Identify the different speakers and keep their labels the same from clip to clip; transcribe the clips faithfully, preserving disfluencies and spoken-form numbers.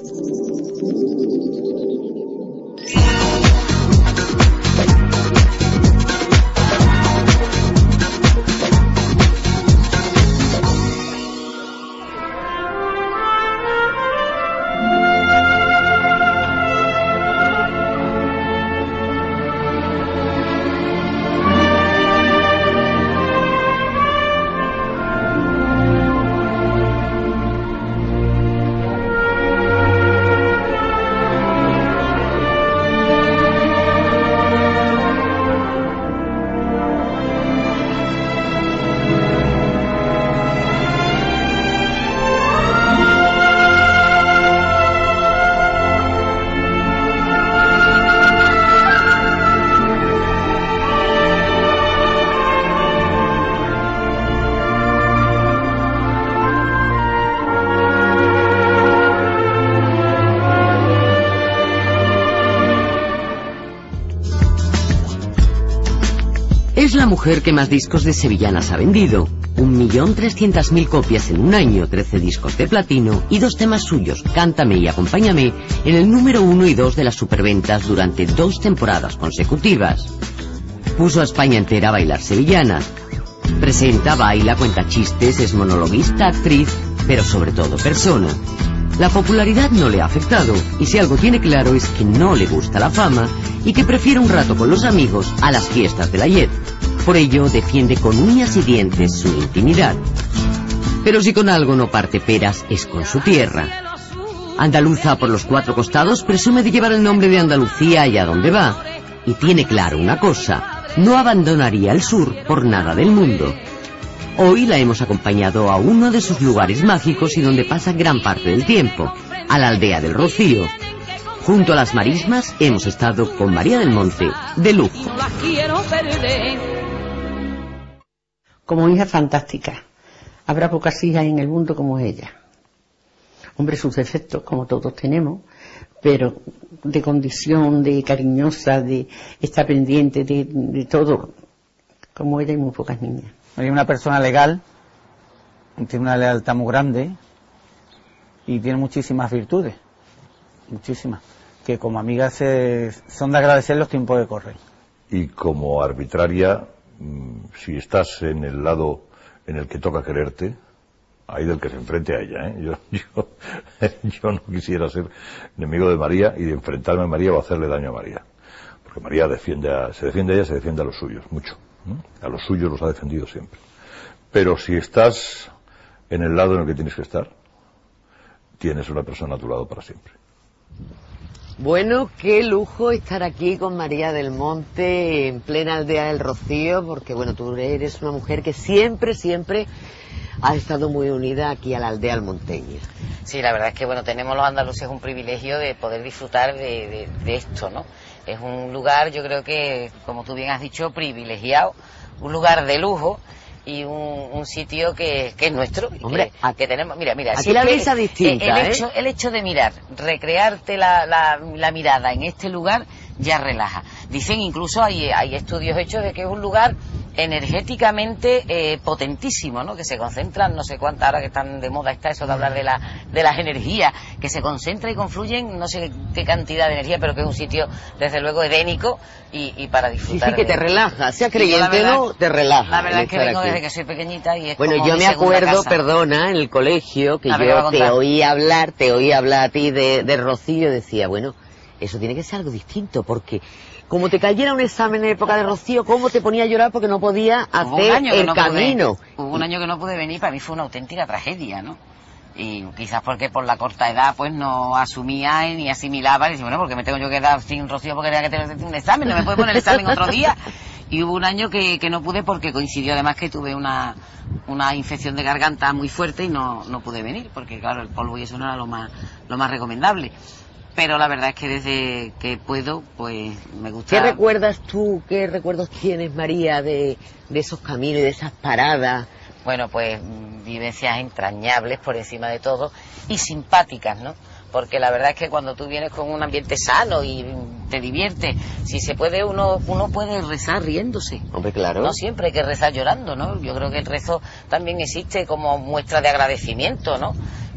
Speaker 1: Es la mujer que más discos de sevillanas ha vendido. Un millón trescientas mil copias en un año, trece discos de platino y dos temas suyos, Cántame y Acompáñame, en el número uno y dos de las superventas durante dos temporadas consecutivas. Puso a España entera a bailar sevillanas. Presenta, baila, cuenta chistes, es monologuista, actriz, pero sobre todo persona. La popularidad no le ha afectado, y si algo tiene claro es que no le gusta la fama y que prefiere un rato con los amigos a las fiestas de la Yet. Por ello defiende con uñas y dientes su intimidad. Pero si con algo no parte peras es con su tierra. Andaluza por los cuatro costados, presume de llevar el nombre de Andalucía allá donde va. Y tiene claro una cosa, no abandonaría el sur por nada del mundo. Hoy la hemos acompañado a uno de sus lugares mágicos y donde pasa gran parte del tiempo, a la aldea del Rocío. Junto a las marismas hemos estado con María del Monte, de lujo.
Speaker 2: Como hija fantástica. Habrá pocas hijas en el mundo como ella. Hombre, sus defectos, como todos tenemos, pero de condición, de cariñosa, de estar pendiente, de, de todo. Como ella hay muy pocas niñas.
Speaker 3: Es una persona legal, tiene una lealtad muy grande y tiene muchísimas virtudes, muchísimas, que como amiga se, son de agradecer los tiempos que corren.
Speaker 4: Y como arbitraria, si estás en el lado en el que toca quererte, hay del que se enfrente a ella, ¿eh? Yo, yo, yo no quisiera ser enemigo de María y de enfrentarme a María o hacerle daño a María, porque María defiende a, se defiende a ella, se defiende a los suyos, mucho. A los suyos los ha defendido siempre. Pero si estás en el lado en el que tienes que estar, tienes una persona a tu lado para siempre.
Speaker 1: Bueno, qué lujo estar aquí con María del Monte en plena aldea del Rocío, porque bueno, tú eres una mujer que siempre, siempre ha estado muy unida aquí a la aldea almonteña.
Speaker 5: Sí, la verdad es que bueno, tenemos los andaluces un privilegio de poder disfrutar de, de, de esto, ¿no? Es un lugar, yo creo que, como tú bien has dicho, privilegiado, un lugar de lujo y un, un sitio que, que es nuestro.
Speaker 1: Hombre,
Speaker 5: que, que tenemos, mira, mira.
Speaker 1: Aquí
Speaker 5: si
Speaker 1: la
Speaker 5: es que,
Speaker 1: brisa distinta,
Speaker 5: el, hecho,
Speaker 1: ¿eh?
Speaker 5: el hecho de mirar, recrearte la, la, la mirada en este lugar ya relaja. Dicen incluso, hay, hay estudios hechos de que es un lugar energéticamente eh, potentísimo, ¿no? Que se concentran, no sé cuántas, ahora que están de moda está eso de hablar de la de las energías, que se concentra y confluyen no sé qué cantidad de energía, pero que es un sitio desde luego edénico y, y para disfrutar.
Speaker 1: Sí, sí, que
Speaker 5: de...
Speaker 1: te relaja, sea creyente o no, te relaja.
Speaker 5: La verdad es que vengo
Speaker 1: aquí
Speaker 5: desde que soy pequeñita y es
Speaker 1: bueno,
Speaker 5: como
Speaker 1: yo
Speaker 5: mi
Speaker 1: me
Speaker 5: segunda
Speaker 1: acuerdo,
Speaker 5: casa.
Speaker 1: perdona, en el colegio, que
Speaker 5: A ver,
Speaker 1: yo
Speaker 5: va a
Speaker 1: te
Speaker 5: contar.
Speaker 1: oí hablar, te oí hablar a ti de, de Rocío, decía, bueno, eso tiene que ser algo distinto, porque como te cayera un examen en época de Rocío, ¿cómo te ponía a llorar porque no podía
Speaker 5: Hubo un
Speaker 1: hacer
Speaker 5: año que
Speaker 1: el
Speaker 5: no
Speaker 1: camino?
Speaker 5: Pude, hubo un año que no pude venir, para mí fue una auténtica tragedia, ¿no? Y quizás porque por la corta edad pues no asumía ni asimilaba, y decía, bueno, porque me tengo yo que dar sin Rocío porque tenía que tener un examen, no me puedo poner el examen otro día. Y hubo un año que, que no pude porque coincidió además que tuve una, una infección de garganta muy fuerte y no, no pude venir, porque claro, el polvo y eso no era lo más, lo más recomendable. Pero la verdad es que desde que puedo, pues me gusta.
Speaker 1: ¿Qué recuerdas tú, qué recuerdos tienes, María, de, de esos caminos y de esas paradas?
Speaker 5: Bueno, pues vivencias entrañables por encima de todo y simpáticas, ¿no? Porque la verdad es que cuando tú vienes con un ambiente sano y te diviertes, si se puede, uno uno puede rezar riéndose.
Speaker 1: Hombre, claro.
Speaker 5: No siempre hay que rezar llorando, ¿no? Yo creo que el rezo también existe como muestra de agradecimiento, ¿no?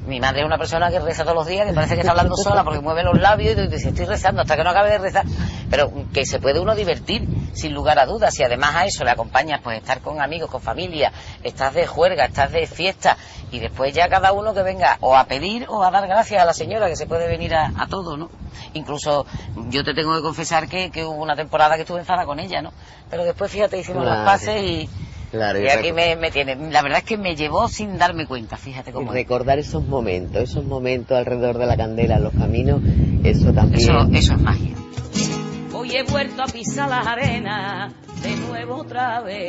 Speaker 5: Mi madre es una persona que reza todos los días, que parece que está hablando sola porque mueve los labios y dice, estoy rezando hasta que no acabe de rezar. Pero que se puede uno divertir, sin lugar a dudas, y además a eso le acompañas, pues estar con amigos, con familia, estás de juerga, estás de fiesta, y después ya cada uno que venga o a pedir o a dar gracias a la señora, que se puede venir a, a todo, ¿no? Incluso yo te tengo que confesar que, que hubo una temporada que estuve enfadada con ella, ¿no? Pero después, fíjate, hicimos
Speaker 1: claro.
Speaker 5: las paces y...
Speaker 1: Claro,
Speaker 5: y aquí me, me tiene, la verdad es que me llevó sin darme cuenta, fíjate cómo es.
Speaker 1: Recordar esos momentos, esos momentos alrededor de la candela, los caminos, eso también.
Speaker 5: Eso, eso es magia.
Speaker 6: Hoy he vuelto a pisar las arenas de nuevo otra vez.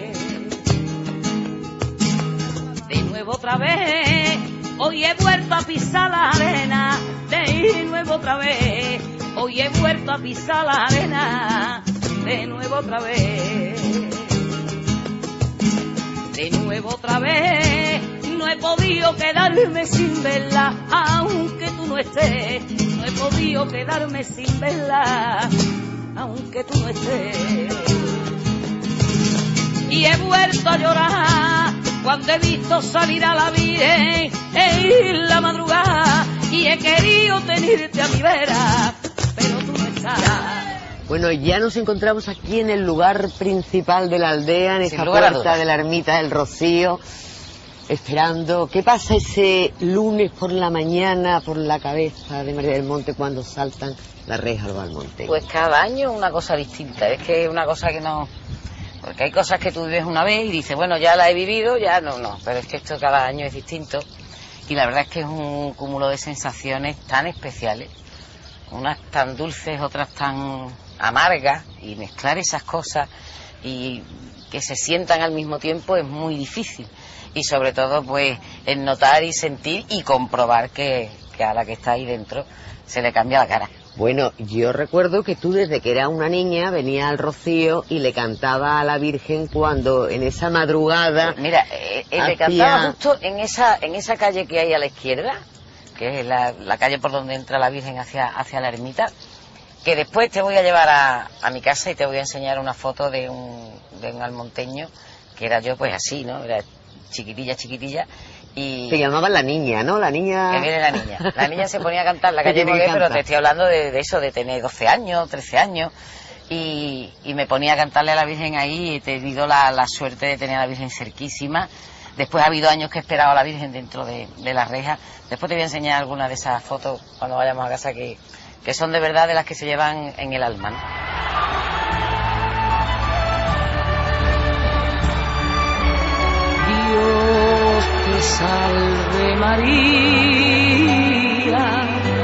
Speaker 6: De nuevo otra vez. Hoy he vuelto a pisar la arena de nuevo otra vez. Hoy he vuelto a pisar la arena de nuevo otra vez. De nuevo otra vez, no he podido quedarme sin verla, aunque tú no estés. No he podido quedarme sin verla, aunque tú no estés. Y he vuelto a llorar cuando he visto salir a la Virgen en la madrugada. Y he querido tenerte a mi vera, pero tú no estás.
Speaker 1: Bueno, ya nos encontramos aquí en el lugar principal de la aldea, en esta puerta de la ermita del Rocío, esperando. ¿Qué pasa ese lunes por la mañana por la cabeza de María del Monte cuando saltan las rejas a los Almonte?
Speaker 5: Pues cada año una cosa distinta, es que es una cosa que no... Porque hay cosas que tú vives una vez y dices, bueno, ya la he vivido, ya no, no, pero es que esto cada año es distinto y la verdad es que es un cúmulo de sensaciones tan especiales, unas tan dulces, otras tan amargas, y mezclar esas cosas y que se sientan al mismo tiempo es muy difícil, y sobre todo pues el notar y sentir y comprobar que, que a la que está ahí dentro se le cambia la cara.
Speaker 1: Bueno, yo recuerdo que tú desde que eras una niña venías al Rocío y le cantaba a la Virgen cuando en esa madrugada...
Speaker 5: Pues mira, eh, eh,
Speaker 1: hacía...
Speaker 5: le cantaba justo en esa en esa calle que hay a la izquierda, que es la, la calle por donde entra la Virgen hacia, hacia la ermita, que después te voy a llevar a, a mi casa y te voy a enseñar una foto de un, de un almonteño, que era yo pues así, ¿no? Era chiquitilla, chiquitilla, y...
Speaker 1: Se llamaba la niña, ¿no? La niña...
Speaker 5: Que viene la niña. La niña se ponía a cantar la calle Mogué, pero te estoy hablando de, de eso, de tener doce años, trece años, y, y me ponía a cantarle a la Virgen ahí, y he tenido la, la suerte de tener a la Virgen cerquísima. Después ha habido años que he esperado a la Virgen dentro de, de la reja. Después te voy a enseñar algunas de esas fotos cuando vayamos a casa que... que son de verdad de las que se llevan en el alma, ¿no?
Speaker 6: Dios te salve María,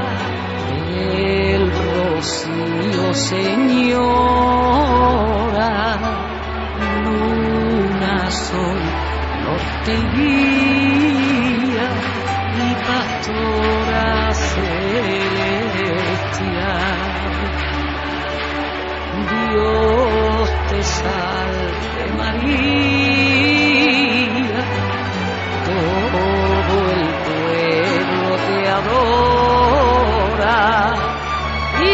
Speaker 6: el Rocío Señora, luna, sol, norte y guía, y pastora celestial. Dios te salve María, todo el pueblo te adora y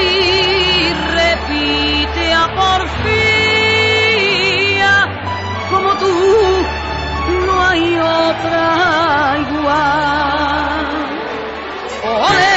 Speaker 6: repite a porfía, como tú no hay otra igual. ¡Olé!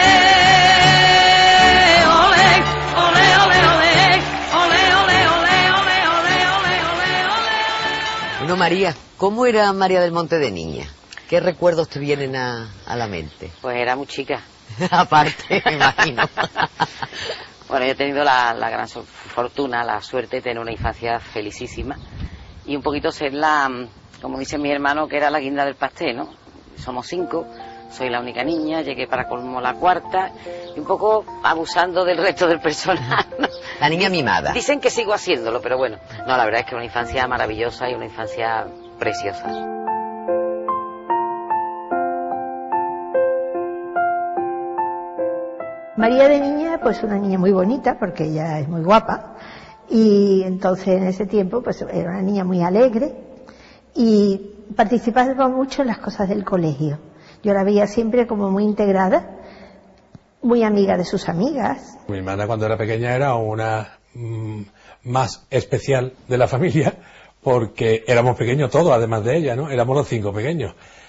Speaker 1: Bueno, María, ¿cómo era María del Monte de niña? ¿Qué recuerdos te vienen a, a la mente?
Speaker 5: Pues era muy chica.
Speaker 1: Aparte, me imagino.
Speaker 5: Bueno, yo he tenido la, la gran fortuna, la suerte de tener una infancia felicísima y un poquito ser la, como dice mi hermano, que era la guinda del pastel, ¿no? Somos cinco, soy la única niña, llegué para colmo la cuarta y un poco abusando del resto del personal, ¿no?
Speaker 1: La niña mimada.
Speaker 5: Dicen que sigo haciéndolo, pero bueno, no, la verdad es que una infancia maravillosa y una infancia preciosa.
Speaker 7: María de niña, pues una niña muy bonita, porque ella es muy guapa, y entonces en ese tiempo pues era una niña muy alegre y participaba mucho en las cosas del colegio. Yo la veía siempre como muy integrada, muy amiga de sus amigas.
Speaker 8: Mi hermana cuando era pequeña era una mmm, más especial de la familia, porque éramos pequeños todos, además de ella, ¿no? Éramos los cinco pequeños.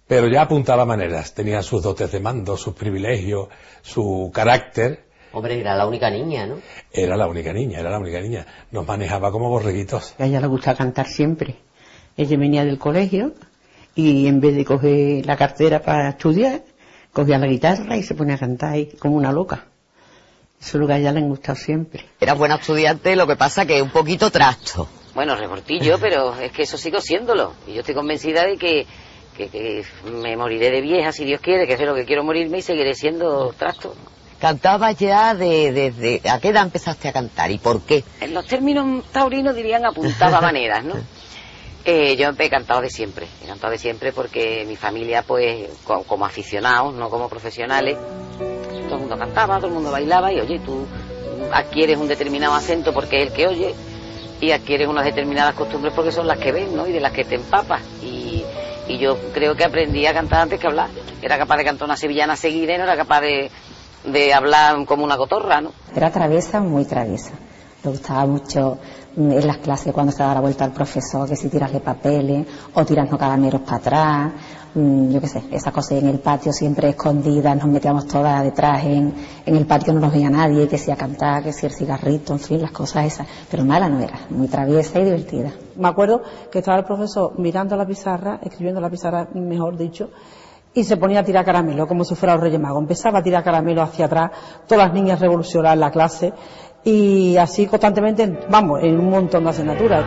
Speaker 8: pero ya apuntaba maneras, tenía sus dotes de mando, sus privilegios, su carácter.
Speaker 1: Hombre, era la única niña, ¿no?
Speaker 8: Era la única niña, era la única niña. Nos manejaba como borreguitos.
Speaker 2: A ella le gusta cantar siempre. Ella venía del colegio y en vez de coger la cartera para estudiar, cogía la guitarra y se ponía a cantar ahí como una loca. Eso es lo que a ella le ha gustado siempre.
Speaker 1: Era buena estudiante, lo que pasa que un poquito trasto.
Speaker 5: Bueno, reportillo, pero es que eso sigo siéndolo. Y yo estoy convencida de que, que, que me moriré de vieja, si Dios quiere, que es de lo que quiero morirme, y seguiré siendo trasto.
Speaker 1: ¿Cantabas ya desde... De, de, ¿a qué edad empezaste a cantar y por qué?
Speaker 5: En los términos taurinos dirían apuntaba maneras, ¿no? Eh, yo he cantado de siempre, he cantado de siempre porque mi familia, pues, como, como aficionados, no como profesionales, todo el mundo cantaba, todo el mundo bailaba y, oye, tú adquieres un determinado acento porque es el que oye y adquieres unas determinadas costumbres porque son las que ves, ¿no? Y de las que te empapas. Y, y yo creo que aprendí a cantar antes que hablar. Era capaz de cantar una sevillana seguida y no era capaz de, de hablar como una cotorra, ¿no?
Speaker 9: Era traviesa, muy traviesa. Le gustaba mucho en las clases cuando se daba la vuelta al profesor, que si tirarle papeles o tirarnos caramelos para atrás, yo qué sé, esas cosas. En el patio siempre escondidas, nos metíamos todas detrás, en, en el patio no nos veía nadie, que si a cantar, que si el cigarrito, en fin, las cosas esas, pero mala no era, muy traviesa y divertida.
Speaker 10: Me acuerdo que estaba el profesor mirando la pizarra, escribiendo la pizarra, mejor dicho, y se ponía a tirar caramelo como si fuera un Reyes Magos. Empezaba a tirar caramelo hacia atrás, todas las niñas revolucionadas en la clase, y así constantemente, vamos, en un montón de asignaturas.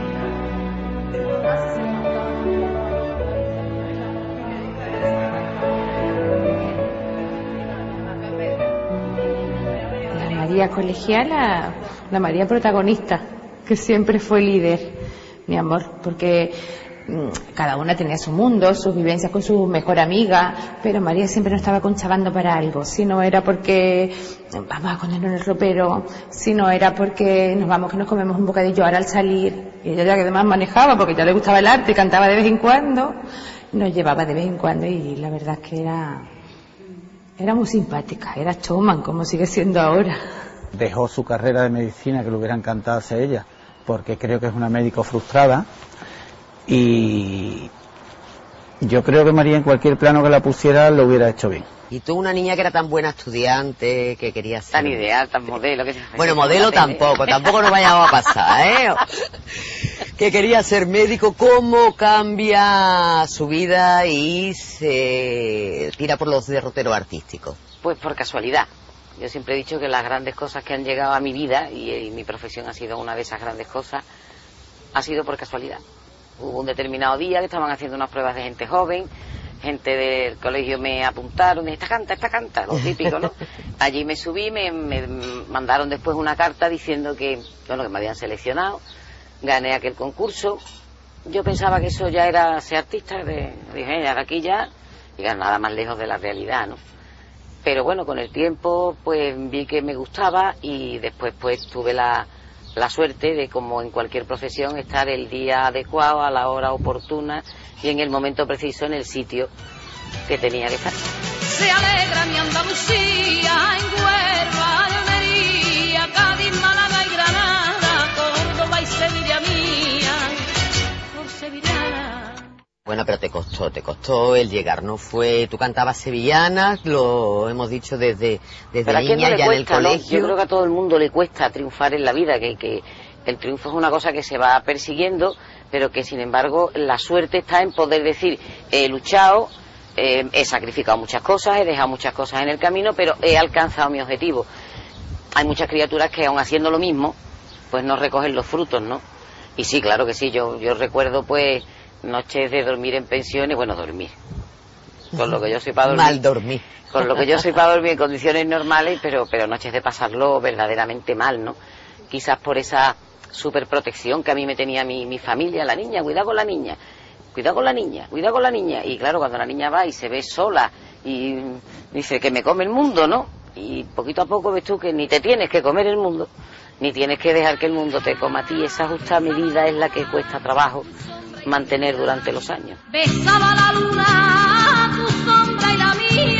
Speaker 11: La María colegiala, la María protagonista, que siempre fue líder, mi amor, porque cada una tenía su mundo, sus vivencias con su mejor amiga, pero María siempre nos estaba conchavando para algo. Si no era porque vamos a ponernos en el ropero, si no era porque nos vamos, que nos comemos un bocadillo ahora al salir. Y ella, ya que además manejaba, porque ya le gustaba el arte, cantaba de vez en cuando, nos llevaba de vez en cuando, y la verdad es que era era muy simpática, era showman, como sigue siendo ahora.
Speaker 3: Dejó su carrera de medicina, que le hubiera encantado hacer ella, porque creo que es una médico frustrada. Y yo creo que María en cualquier plano que la pusiera lo hubiera hecho bien.
Speaker 1: Y tú, una niña que era tan buena estudiante, que quería ser...
Speaker 5: Tan ideal, tan modelo. Que...
Speaker 1: Bueno, modelo tampoco, tampoco nos vayamos a pasar, ¿eh? Que quería ser médico, ¿cómo cambia su vida y se tira por los derroteros artísticos?
Speaker 5: Pues por casualidad. Yo siempre he dicho que las grandes cosas que han llegado a mi vida, y, y mi profesión ha sido una de esas grandes cosas, ha sido por casualidad. Hubo un determinado día que estaban haciendo unas pruebas de gente joven, gente del colegio me apuntaron, esta canta, esta canta, lo típico, ¿no? Allí me subí, me, me mandaron después una carta diciendo que, bueno, que me habían seleccionado, gané aquel concurso. Yo pensaba que eso ya era ser artista, de, dije, ya aquí ya, y nada más lejos de la realidad, ¿no? Pero bueno, con el tiempo, pues vi que me gustaba y después pues tuve la... la suerte de, como en cualquier profesión, estar el día adecuado, a la hora oportuna y en el momento preciso, en el sitio que tenía que estar.
Speaker 6: Se alegra mi Andalucía, en Huelva, Almería, Cádiz, Málaga y Granada, Córdoba y Sevilla mía, por sevillana.
Speaker 1: Bueno, pero te costó, te costó el llegar, ¿no? Fue, tú cantabas sevillanas, lo hemos dicho desde, desde niña, no ya cuesta, en el colegio.
Speaker 5: ¿No? Yo creo que a todo el mundo le cuesta triunfar en la vida, que, que el triunfo es una cosa que se va persiguiendo, pero que sin embargo la suerte está en poder decir, he luchado, eh, he sacrificado muchas cosas, he dejado muchas cosas en el camino, pero he alcanzado mi objetivo. Hay muchas criaturas que aun haciendo lo mismo, pues no recogen los frutos, ¿no? Y sí, claro que sí, yo, yo recuerdo pues noches de dormir en pensiones, bueno, dormir, con lo que yo soy para dormir.
Speaker 1: Mal dormir.
Speaker 5: Con lo que yo soy para dormir en condiciones normales, pero, pero noches de pasarlo verdaderamente mal, ¿no? Quizás por esa superprotección que a mí me tenía mi, mi familia, la niña, cuidado con la niña, cuidado con la niña, cuidado con la niña. Y claro, cuando la niña va y se ve sola y dice que me come el mundo, ¿no? Y poquito a poco ves tú que ni te tienes que comer el mundo, ni tienes que dejar que el mundo te coma a ti. Esa justa medida es la que cuesta trabajo mantener durante los años.
Speaker 6: Besaba la luna, tu sombra y la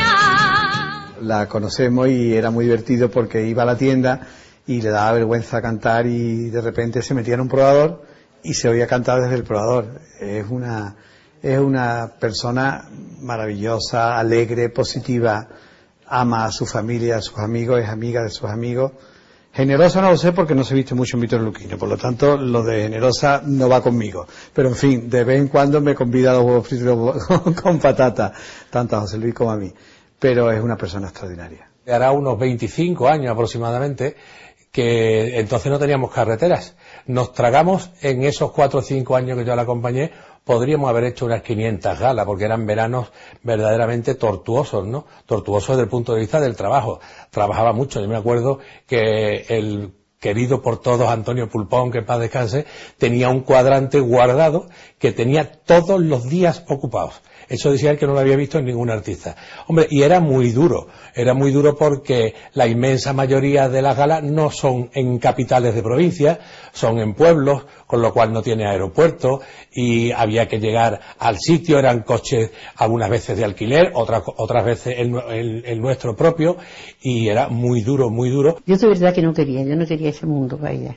Speaker 6: mía.
Speaker 12: La conocemos y era muy divertido porque iba a la tienda y le daba vergüenza cantar y de repente se metía en un probador y se oía cantar desde el probador. Es una es una persona maravillosa, alegre, positiva, ama a su familia, a sus amigos, es amiga de sus amigos. Generosa no lo sé porque no se viste mucho en Víctor Luquino, por lo tanto lo de generosa no va conmigo. Pero en fin, de vez en cuando me convida a los huevos fritos con patata, tanto a José Luis como a mí. Pero es una persona extraordinaria.
Speaker 8: Hará unos veinticinco años aproximadamente que entonces no teníamos carreteras. Nos tragamos en esos cuatro o cinco años que yo la acompañé, podríamos haber hecho unas quinientas galas, porque eran veranos verdaderamente tortuosos, ¿no? Tortuosos desde el punto de vista del trabajo. Trabajaba mucho. Yo me acuerdo que el querido por todos Antonio Pulpón, que en paz descanse, tenía un cuadrante guardado que tenía todos los días ocupados. Eso decía él que no lo había visto en ningún artista. Hombre, y era muy duro, era muy duro porque la inmensa mayoría de las galas no son en capitales de provincia, son en pueblos, con lo cual no tiene aeropuerto, y había que llegar al sitio, eran coches algunas veces de alquiler, otras otras veces el, el, el nuestro propio, y era muy duro, muy duro.
Speaker 2: Yo de verdad que no quería, yo no quería ese mundo para ella.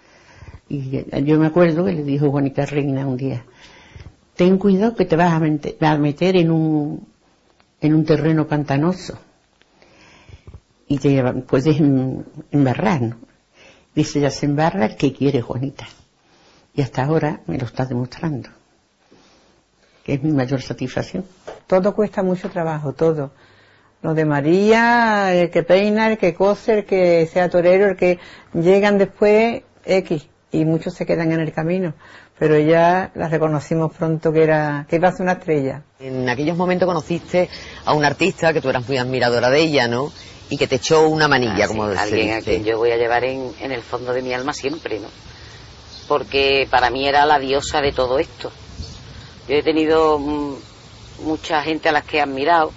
Speaker 2: Y yo me acuerdo que le dijo Juanita Reina un día: ten cuidado que te vas a meter, a meter en un en un terreno pantanoso y te puedes embarrar, ¿no? Dice, ya se embarra el que quiere, Juanita. Y hasta ahora me lo está demostrando, que es mi mayor satisfacción.
Speaker 13: Todo cuesta mucho trabajo, todo. Lo de María, el que peina, el que cose, el que sea torero, el que llegan después X, y muchos se quedan en el camino. Pero ella la reconocimos pronto que era que iba a ser una estrella.
Speaker 1: En aquellos momentos conociste a un artista que tú eras muy admiradora de ella, ¿no? Y que te echó una manilla, ah, como
Speaker 5: sí,
Speaker 1: se
Speaker 5: alguien
Speaker 1: dice.
Speaker 5: A quien yo voy a llevar en, en el fondo de mi alma siempre, ¿no? Porque para mí era la diosa de todo esto. Yo he tenido mmm, mucha gente a las que he admirado.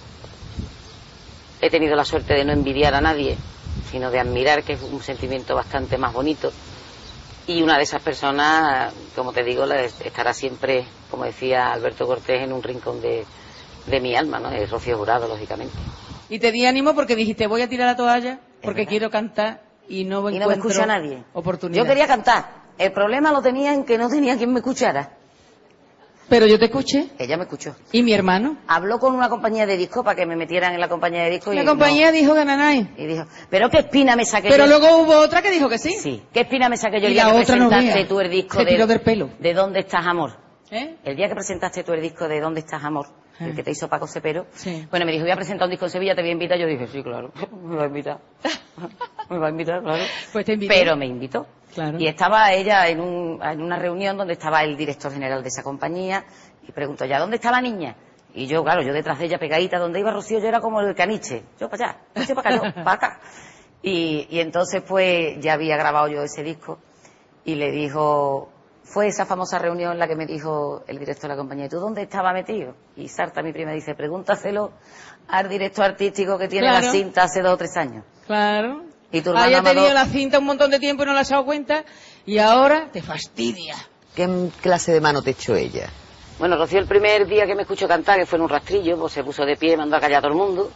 Speaker 5: He tenido la suerte de no envidiar a nadie, sino de admirar, que es un sentimiento bastante más bonito. Y una de esas personas, como te digo, estará siempre, como decía Alberto Cortés, en un rincón de, de mi alma, ¿no? Es Rocío Jurado, lógicamente.
Speaker 6: Y te di ánimo porque dijiste, voy a tirar la toalla porque quiero cantar y no
Speaker 5: y no me escucha nadie.
Speaker 6: Oportunidad.
Speaker 5: Yo quería cantar. El problema lo tenía en que no tenía quien me escuchara.
Speaker 6: Pero yo te escuché.
Speaker 5: Ella me escuchó.
Speaker 6: ¿Y mi hermano?
Speaker 5: Habló con una compañía de disco para que me metieran en la compañía de disco.
Speaker 6: La
Speaker 5: y
Speaker 6: compañía
Speaker 5: no.
Speaker 6: dijo Gananay.
Speaker 5: Y dijo, pero qué espina me saqué
Speaker 6: Pero
Speaker 5: yo.
Speaker 6: luego hubo otra que dijo que sí.
Speaker 5: Sí. ¿Qué espina me saqué yo el
Speaker 6: y
Speaker 5: día
Speaker 6: la
Speaker 5: que
Speaker 6: otra
Speaker 5: presentaste
Speaker 6: no
Speaker 5: tú el disco
Speaker 6: Se
Speaker 5: de,
Speaker 6: tiró del pelo.
Speaker 5: de ¿Dónde estás, amor?
Speaker 6: ¿Eh?
Speaker 5: El día que presentaste tú el disco de ¿Dónde estás, amor?
Speaker 6: ¿Eh?
Speaker 5: El que te hizo Paco Cepero.
Speaker 6: Sí.
Speaker 5: Bueno, me dijo, voy a presentar un disco en Sevilla, te voy a invitar. Yo dije, sí, claro, me va a invitar. me va a invitar, claro.
Speaker 6: Pues te invitó.
Speaker 5: Pero me invitó.
Speaker 6: Claro.
Speaker 5: Y estaba ella en, un, en una reunión donde estaba el director general de esa compañía y preguntó, ¿ya dónde está la niña? Y yo, claro, yo detrás de ella pegadita, donde iba Rocío, yo era como el caniche. Yo para allá, yo para acá, yo para acá. Y, y entonces, pues, ya había grabado yo ese disco y le dijo, fue esa famosa reunión en la que me dijo el director de la compañía, ¿y tú dónde estaba metido? Y Sarta, mi prima, dice, pregúntaselo al director artístico que tiene
Speaker 6: Claro.
Speaker 5: la cinta hace dos o tres años.
Speaker 6: Claro.
Speaker 5: Y tu hermano
Speaker 6: Haya tenido
Speaker 5: Amador-
Speaker 6: la cinta un montón de tiempo y no la has dado cuenta y ahora te fastidia.
Speaker 1: ¿Qué clase de mano te echó ella?
Speaker 5: Bueno, Rocío el primer día que me escuchó cantar, que fue en un rastrillo, pues se puso de pie, mandó a callar a todo el mundo.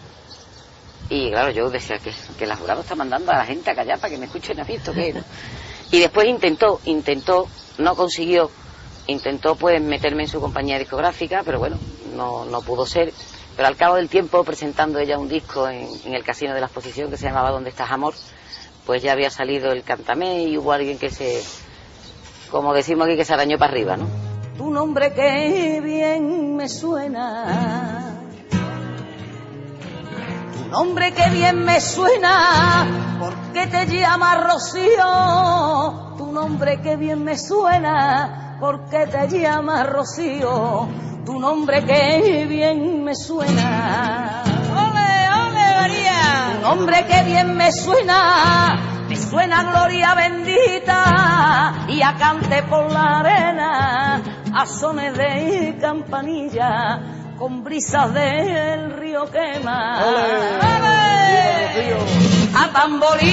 Speaker 5: Y claro, yo decía que, que la jurado está mandando a la gente a callar para que me escuchen a mí, ¿esto qué es, no? Y después intentó, intentó, no consiguió, intentó pues meterme en su compañía discográfica, pero bueno, no, no pudo ser. Pero al cabo del tiempo, presentando ella un disco en, en el Casino de la Exposición que se llamaba ¿Dónde estás, amor?, pues ya había salido el Cántame y hubo alguien que se, como decimos aquí, que se arañó para arriba, ¿no? Tu nombre que bien me suena, tu nombre que bien me suena, ¿por qué te llamas Rocío? Tu nombre que bien me suena, ¿por qué te llamas Rocío? Tu nombre que bien me suena. ¡Ole, ole, María! Tu nombre que bien me suena, me suena a gloria bendita y a cante por la arena, a sones de campanilla, con brisas del río quema. ¡Ole! A tamborí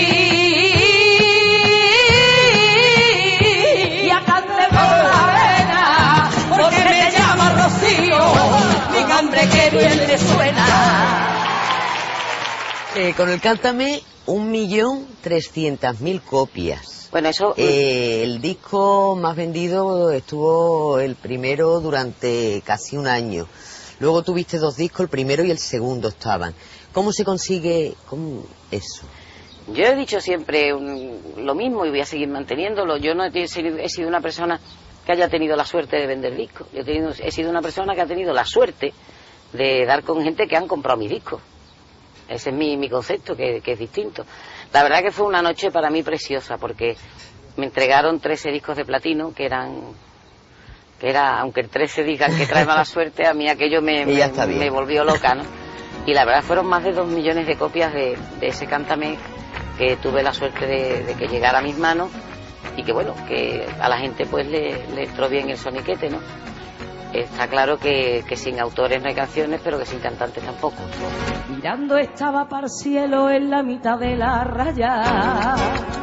Speaker 5: y a cante por la arena, porque me llama Rocío, mi nombre que bien le suena.
Speaker 1: Eh, con el Cántame Un millón trescientas mil copias.
Speaker 5: Bueno, eso...
Speaker 1: Eh, el disco más vendido estuvo el primero durante casi un año. Luego tuviste dos discos, el primero y el segundo estaban. ¿Cómo se consigue cómo eso?
Speaker 5: Yo he dicho siempre un, lo mismo y voy a seguir manteniéndolo. Yo no he, he sido una persona que haya tenido la suerte de vender discos. Yo he, tenido, he sido una persona que ha tenido la suerte de dar con gente que han comprado mis discos. Ese es mi, mi concepto, que, que es distinto. La verdad que fue una noche para mí preciosa, porque me entregaron trece discos de platino, que eran... que era, aunque el trece digan que trae mala suerte, a mí aquello me, me, me volvió loca, ¿no? Y la verdad fueron más de dos millones de copias de, de ese Cántame, que tuve la suerte de, de que llegara a mis manos, y que bueno, que a la gente pues le, le entró bien el soniquete, ¿no? Está claro que, que sin autores no hay canciones, pero que sin cantantes tampoco.
Speaker 6: Mirando estaba para el cielo en la mitad de la raya.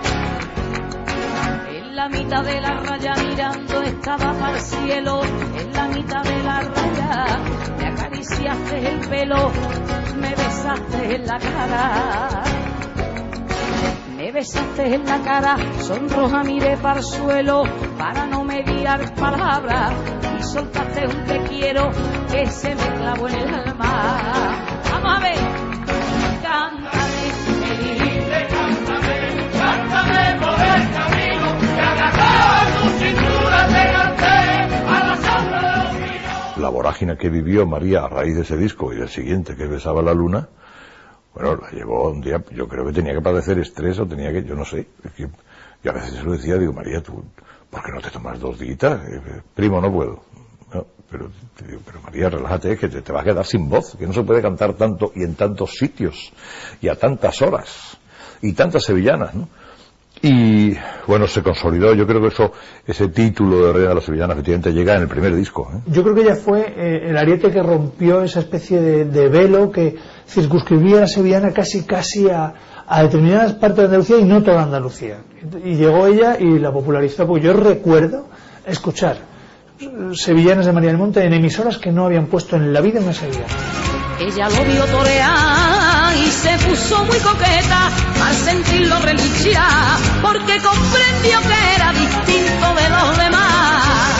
Speaker 6: En la mitad de la raya mirando estaba para el cielo, en la mitad de la raya. Me acariciaste el pelo, me besaste en la cara. Me besaste en la cara, sonroja miré para el suelo para no mediar palabras y soltaste un te quiero que se me clavó en el alma. Vamos a ver, cántame, me dijiste cántame, cántame por el camino que agajaba tu cintura te canté a la sombra de los pinos.
Speaker 4: La vorágine que vivió María a raíz de ese disco y del siguiente, que Besaba la luna, bueno, la llevó un día, yo creo que tenía que padecer estrés o tenía que, yo no sé, es que, y a veces se lo decía, digo, María, tú, ¿por qué no te tomas dos días? Eh, primo, no puedo. No, pero, te digo, pero María, relájate, que te, te vas a quedar sin voz, que no se puede cantar tanto y en tantos sitios, y a tantas horas, y tantas sevillanas, ¿no? Y, bueno, se consolidó, yo creo que eso, ese título de Reina de las Sevillanas, efectivamente llega en el primer disco, ¿eh?
Speaker 14: Yo creo que ella fue eh, el ariete que rompió esa especie de, de velo que circunscribía a la sevillana casi casi a, a determinadas partes de Andalucía y no toda Andalucía. Y llegó ella y la popularizó, porque yo recuerdo escuchar sevillanas de María del Monte en emisoras que no habían puesto en la vida una sevillana.
Speaker 6: Ella lo vio torear y se puso muy coqueta al sentirlo religiar, porque comprendió que era distinto de los demás.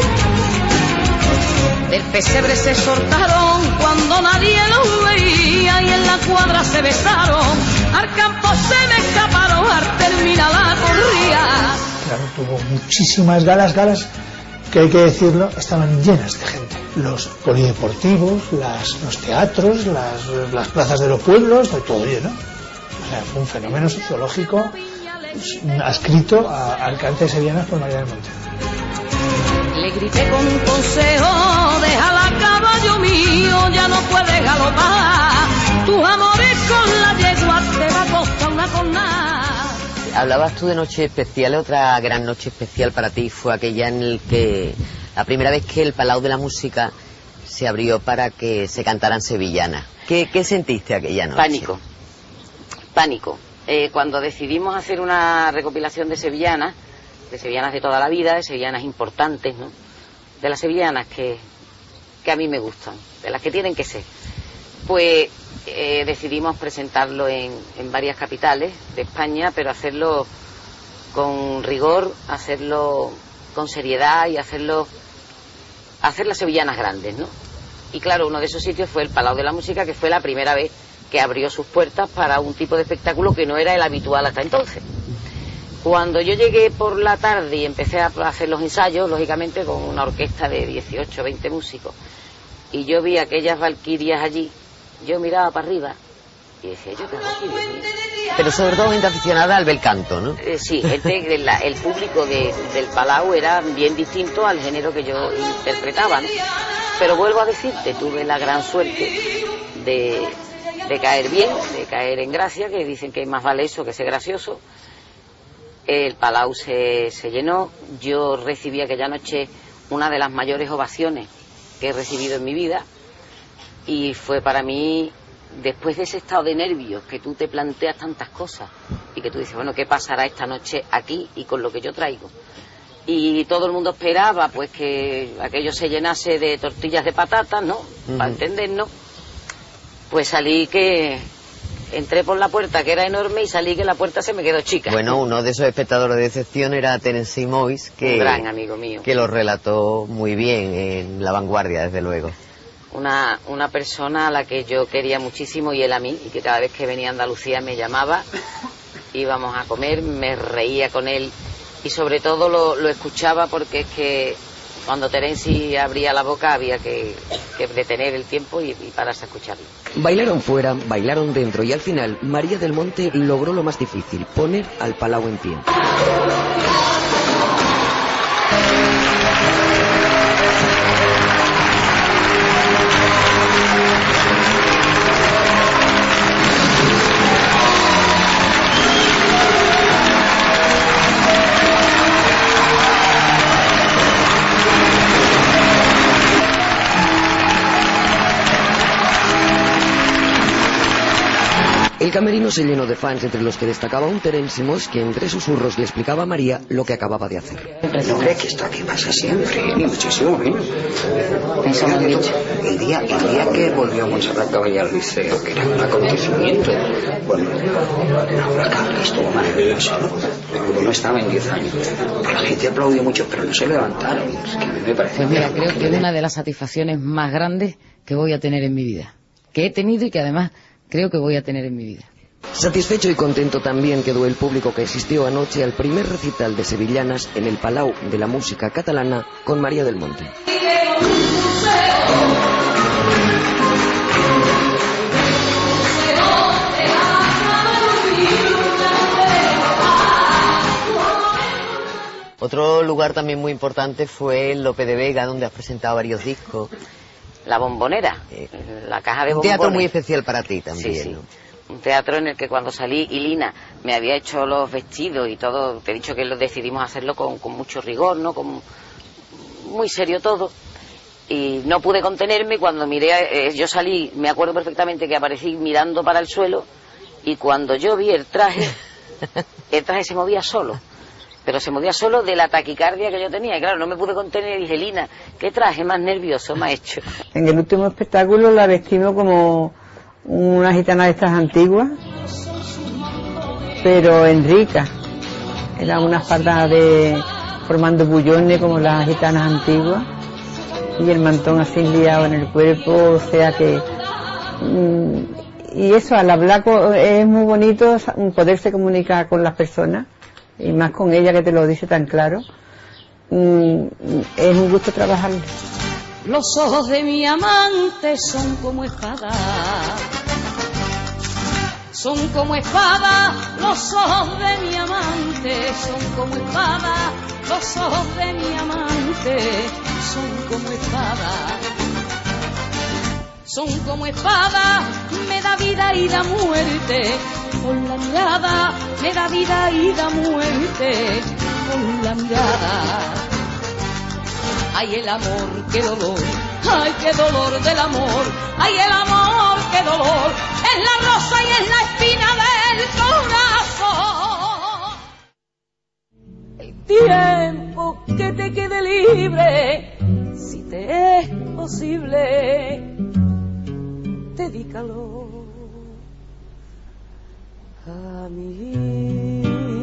Speaker 6: Del pesebre se soltaron cuando nadie los veía y en la cuadra se besaron, al campo se me escaparon, al terminar la corría.
Speaker 14: Claro, tuvo muchísimas galas, galas que hay que decirlo, estaban llenas de gente. Los polideportivos, las, los teatros, las, las plazas de los pueblos, de todo lleno. O sea, fue un fenómeno sociológico pues, adscrito a alcance de sevillanas por María del Monte.
Speaker 6: Le grité con un consejo, déjala caballo mío, ya no puedes galopar. Tus amores con la yegua te va a costar una cornada.
Speaker 1: Hablabas tú de noche especial, otra gran noche especial para ti fue aquella en la que la primera vez que el Palau de la Música se abrió para que se cantaran sevillanas. ¿Qué, qué sentiste aquella noche?
Speaker 5: Pánico, pánico. Eh, cuando decidimos hacer una recopilación de sevillanas, de sevillanas de toda la vida, de sevillanas importantes, ¿no? De las sevillanas que, que a mí me gustan, de las que tienen que ser, pues eh, decidimos presentarlo en, en varias capitales de España, pero hacerlo con rigor, hacerlo con seriedad y hacerlo hacer las sevillanas grandes, ¿no? Y claro, uno de esos sitios fue el Palau de la Música, que fue la primera vez que abrió sus puertas para un tipo de espectáculo que no era el habitual hasta entonces. Cuando yo llegué por la tarde y empecé a hacer los ensayos, lógicamente con una orquesta de dieciocho, veinte músicos, y yo vi aquellas valquirias allí, yo miraba para arriba y decía, yo tengo aquí, Dios mío.
Speaker 1: Pero sobre todo gente aficionada al bel canto, ¿no?
Speaker 5: Eh, sí, gente, la, el público de, del Palau era bien distinto al género que yo interpretaba, ¿no? Pero vuelvo a decirte, tuve la gran suerte de, de caer bien, de caer en gracia, que dicen que más vale eso que ser gracioso. El Palau se, se llenó, yo recibí aquella noche una de las mayores ovaciones que he recibido en mi vida, y fue para mí, después de ese estado de nervios que tú te planteas tantas cosas y que tú dices, bueno, ¿qué pasará esta noche aquí y con lo que yo traigo? Y todo el mundo esperaba pues que aquello se llenase de tortillas de patatas, ¿no? Uh-huh. Para entendernos, pues salí que, entré por la puerta que era enorme y salí que la puerta se me quedó chica.
Speaker 1: Bueno, uno de esos espectadores de excepción era Terence Moix, que,
Speaker 5: un gran amigo mío,
Speaker 1: que lo relató muy bien en La Vanguardia, desde luego.
Speaker 5: Una, una persona a la que yo quería muchísimo y él a mí, y que cada vez que venía a Andalucía me llamaba, íbamos a comer, me reía con él y sobre todo lo, lo escuchaba, porque es que cuando Terenci abría la boca había que, que detener el tiempo y, y pararse a escucharlo.
Speaker 15: Bailaron fuera, bailaron dentro y al final María del Monte logró lo más difícil, poner al Palau en pie. El camerino se llenó de fans, entre los que destacaba un Terence Moix, que entre susurros le explicaba a María lo que acababa de hacer.
Speaker 16: No crees que esto aquí pasa siempre, ni muchísimo menos. Eso me han dicho. El día, el día que volvió Montserrat Caballé al liceo, que era un acontecimiento, bueno, la cabra estuvo maravilloso, ¿no? No estaba en diez años. La gente aplaudió mucho, pero no se levantaron. Es que a mí me parece...
Speaker 5: Pues mira, creo que es una de las satisfacciones más grandes que voy a tener en mi vida. Que he tenido y que además creo que voy a tener en mi vida.
Speaker 15: Satisfecho y contento también quedó el público que asistió anoche al primer recital de sevillanas en el Palau de la Música Catalana con María del Monte.
Speaker 1: Otro lugar también muy importante fue el Lope de Vega, donde has presentado varios discos.
Speaker 5: La Bombonera, la caja de bombones.
Speaker 1: Un teatro muy especial para ti también,
Speaker 5: sí, sí.
Speaker 1: ¿no?
Speaker 5: Un teatro en el que cuando salí y Lina me había hecho los vestidos y todo, te he dicho que lo decidimos hacerlo con, con mucho rigor, ¿no? Con, muy serio todo. Y no pude contenerme y cuando miré, eh, yo salí, me acuerdo perfectamente que aparecí mirando para el suelo y cuando yo vi el traje, el traje se movía solo. Pero se movía solo de la taquicardia que yo tenía. Y claro, no me pude contener y dije, Lina, ¿qué traje más nervioso me ha hecho?
Speaker 13: En el último espectáculo la vestimos como una gitana de estas antiguas, pero en rica. Era una falda de formando bullones como las gitanas antiguas y el mantón así liado en el cuerpo, o sea que... Mmm, y eso, al hablar es muy bonito poderse comunicar con las personas. Y más con ella que te lo dice tan claro, mm, es un gusto trabajar.
Speaker 6: Los ojos de mi amante son como espada, son como espada, los ojos de mi amante son como espada, los ojos de mi amante son como espada, son como espada, me da vida y da muerte. Con la mirada me da vida y da muerte, con la mirada. Ay, el amor, qué dolor, ay, qué dolor del amor, ay, el amor, qué dolor, es la rosa y es la espina del corazón. El tiempo que te quede libre, si te es posible, dedícalo a mí.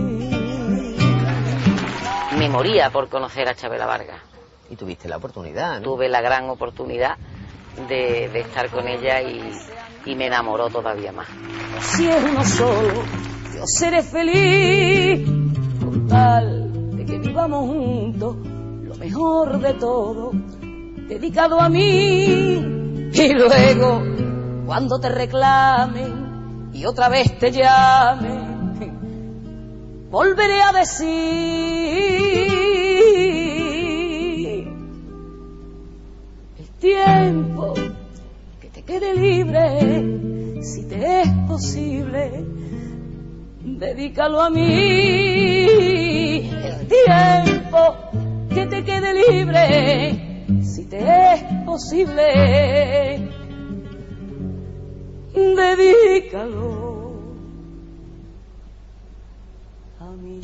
Speaker 5: Me moría por conocer a Chabela Vargas.
Speaker 1: Y tuviste la oportunidad, ¿no?
Speaker 5: Tuve la gran oportunidad de, de estar con ella y, y me enamoró todavía más.
Speaker 6: Si es uno solo, yo seré feliz, con tal de que vivamos juntos, lo mejor de todo, dedicado a mí. Y luego, cuando te reclamen y otra vez te llame, volveré a decir: el tiempo que te quede libre, si te es posible, dedícalo a mí. El tiempo que te quede libre, si te es posible, dedícalo a mí.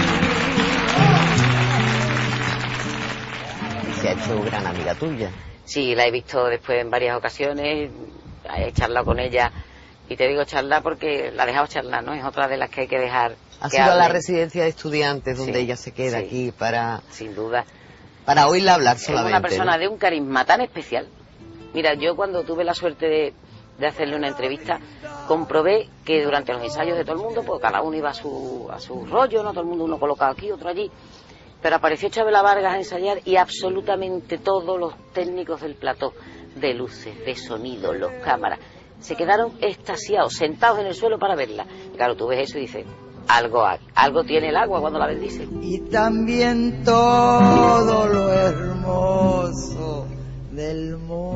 Speaker 1: Se ha hecho gran amiga tuya.
Speaker 5: Sí, la he visto después en varias ocasiones, he charlado con ella, y te digo charlar porque la he dejado charlar, ¿no? Es otra de las que hay que dejar.
Speaker 1: Ha
Speaker 5: que
Speaker 1: sido a la
Speaker 5: hablen.
Speaker 1: residencia de estudiantes donde
Speaker 5: Sí,
Speaker 1: ella se queda
Speaker 5: sí.
Speaker 1: aquí para...
Speaker 5: Sin duda.
Speaker 1: Para oírla hablar
Speaker 5: Es
Speaker 1: solamente.
Speaker 5: una persona
Speaker 1: ¿no?
Speaker 5: de un carisma tan especial. Mira, yo cuando tuve la suerte de, de hacerle una entrevista, comprobé que durante los ensayos de todo el mundo, pues cada uno iba a su, a su rollo, ¿no? Todo el mundo uno colocado aquí, otro allí. Pero apareció Chabela Vargas a ensayar y absolutamente todos los técnicos del plató, de luces, de sonido, los cámaras, se quedaron extasiados, sentados en el suelo para verla. Claro, tú ves eso y dices, algo, algo tiene el agua cuando la bendice.
Speaker 17: Y también todo lo hermoso del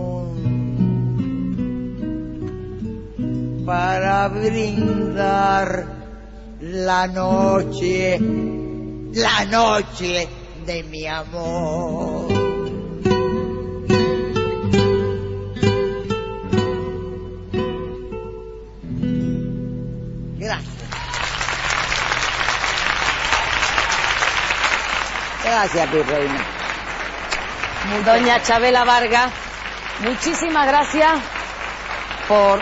Speaker 17: mundo para brindar la noche, la noche de mi amor. Gracias. Gracias, mi reina.
Speaker 6: Doña Chabela Vargas, muchísimas gracias por,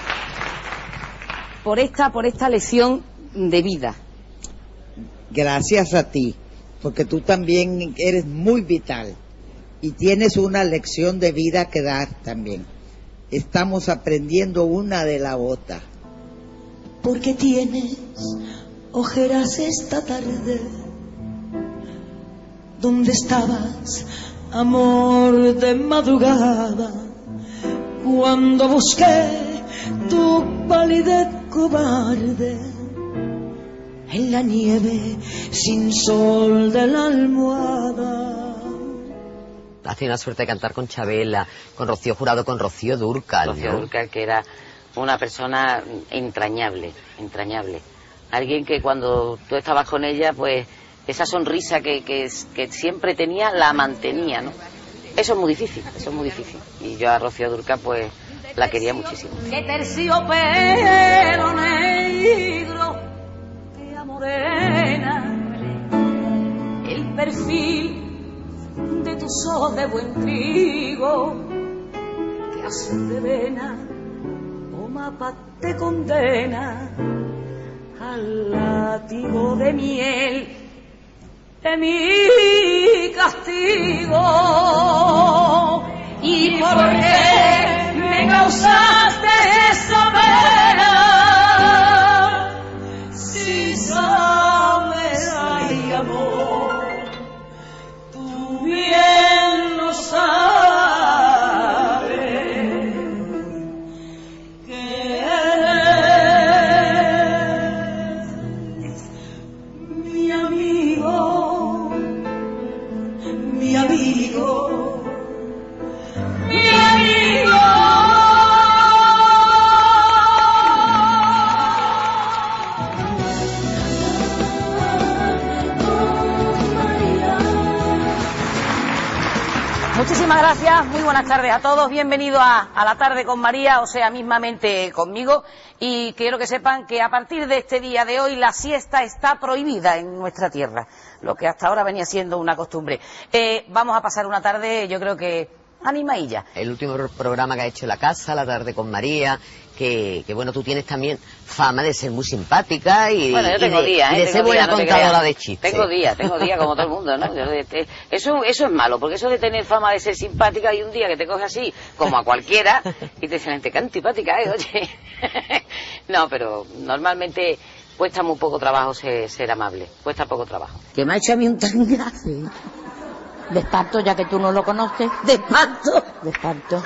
Speaker 6: por esta, por esta lección de vida.
Speaker 17: Gracias a ti, porque tú también eres muy vital y tienes una lección de vida que dar también. Estamos aprendiendo una de la otra.
Speaker 18: Porque tienes ojeras esta tarde. ¿Dónde estabas, amor de madrugada? Cuando busqué tu palidez cobarde en la nieve sin sol de la almohada.
Speaker 1: Has tenido la suerte de cantar con Chabela, con Rocío Jurado, con Rocío Dúrcal,
Speaker 5: Rocío
Speaker 1: ¿no?
Speaker 5: Dúrcal, que era una persona entrañable, entrañable. Alguien que cuando tú estabas con ella, pues esa sonrisa que, que, que siempre tenía, la mantenía, ¿no? Eso es muy difícil, eso es muy difícil. Y yo a Rocío Dúrcal, pues, la quería muchísimo.
Speaker 6: Que terciopelo negro, tía morena, el perfil de tus ojos de buen trigo, que hacen de vena, o mapa te condena al látigo de miel de mi castigo. ¿Y por qué me causaste esa pena? Si sabes, ay amor, tú bien lo sabes, que eres mi amigo, mi amigo, mi amigo. Muchísimas gracias, muy buenas tardes a todos, bienvenidos a, a la tarde con María, o sea, mismamente conmigo, y quiero que sepan que a partir de este día de hoy la siesta está prohibida en nuestra tierra, lo que hasta ahora venía siendo una costumbre. Eh, vamos a pasar una tarde, yo creo que animadilla.
Speaker 1: El último programa que ha hecho La Casa, La Tarde con María, que, que bueno, tú tienes también fama de ser muy simpática y,
Speaker 5: Bueno, yo tengo
Speaker 1: y de,
Speaker 5: días,
Speaker 1: y
Speaker 5: ¿eh?
Speaker 1: de
Speaker 5: Tengo
Speaker 1: ser buena
Speaker 5: días, no te
Speaker 1: contadora
Speaker 5: creas.
Speaker 1: de chistes.
Speaker 5: Tengo días, tengo días como todo el mundo, ¿no? Yo, este, Eso, eso es malo, porque eso de tener fama de ser simpática y un día que te coge así, como a cualquiera, y te dicen, qué antipática, ¿eh? Oye. No, pero normalmente cuesta muy poco trabajo ser, ser amable, cuesta poco trabajo.
Speaker 2: Que me ha hecho a mí un tangazo. De espanto, ya que tú no lo conoces. De espanto. De espanto.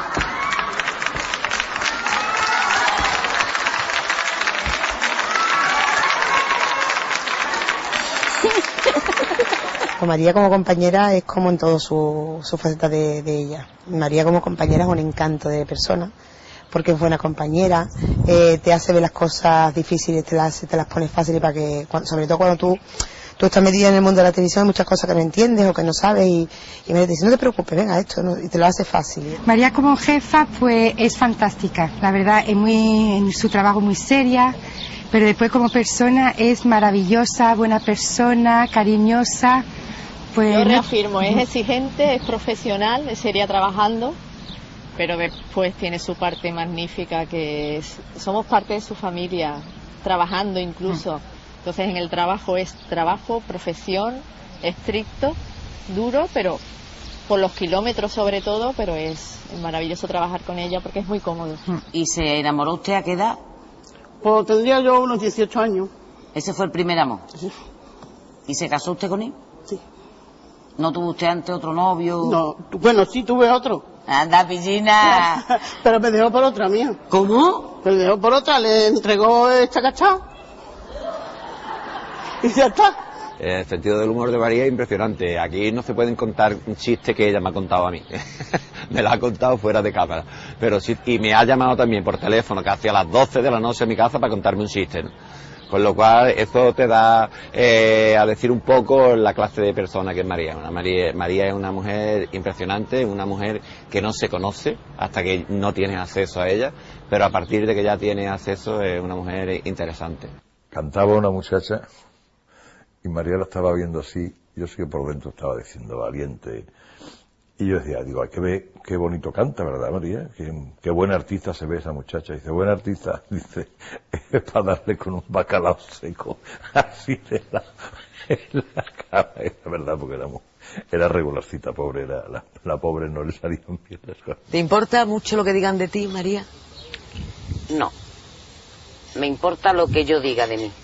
Speaker 19: Pues María como compañera es como en todas sus su facetas de, de ella. María como compañera es un encanto de persona, porque es buena compañera, eh, te hace ver las cosas difíciles, te las, te las pone fáciles para que, cuando, sobre todo cuando tú, tú estás metida en el mundo de la televisión, hay muchas cosas que no entiendes o que no sabes y, y me dice, no te preocupes, venga, esto, ¿no? Y te lo hace fácil.
Speaker 20: María como jefa pues es fantástica, la verdad es muy, en su trabajo muy seria, pero después como persona es maravillosa, buena persona, cariñosa, Pues
Speaker 21: Yo
Speaker 20: no-
Speaker 21: reafirmo, es exigente, es profesional, es seria trabajando, pero después tiene su parte magnífica, que es, somos parte de su familia, trabajando incluso. Entonces en el trabajo es trabajo, profesión, estricto, duro, pero por los kilómetros sobre todo, pero es maravilloso trabajar con ella porque es muy cómodo.
Speaker 5: ¿Y se enamoró usted a qué edad?
Speaker 22: Pues tendría yo unos dieciocho años.
Speaker 5: ¿Ese fue el primer amor?
Speaker 22: Sí.
Speaker 5: ¿Y se casó usted con él?
Speaker 22: Sí.
Speaker 5: ¿No tuvo usted antes otro novio?
Speaker 22: No, bueno, sí tuve otro.
Speaker 5: Anda, piscina.
Speaker 22: Pero me dejó por otra mía.
Speaker 5: ¿Cómo?
Speaker 22: Me dejó por otra, le entregó esta cachá. Y ya está.
Speaker 23: El sentido del humor de María es impresionante. Aquí no se pueden contar un chiste que ella me ha contado a mí. Me lo ha contado fuera de cámara. Pero sí, y me ha llamado también por teléfono casi a las doce de la noche a mi casa para contarme un chiste, ¿no? Con lo cual, eso te da eh, a decir un poco la clase de persona que es María. Una María. María es una mujer impresionante, una mujer que no se conoce hasta que no tienes acceso a ella, pero a partir de que ya tienes acceso es una mujer interesante.
Speaker 4: Cantaba una muchacha y María la estaba viendo así, yo sé que por dentro estaba diciendo valiente. Y yo decía, digo, ay, qué, ve, qué bonito canta, ¿verdad, María? Qué, qué buena artista se ve esa muchacha. Dice, buena artista, dice, es para darle con un bacalao seco, así de la, en la cara. Era verdad, porque era, muy- era regularcita, pobre, era, la, la pobre no le salían bien las cosas.
Speaker 1: ¿Te importa mucho lo que digan de ti, María?
Speaker 5: No. Me importa lo que yo diga de mí.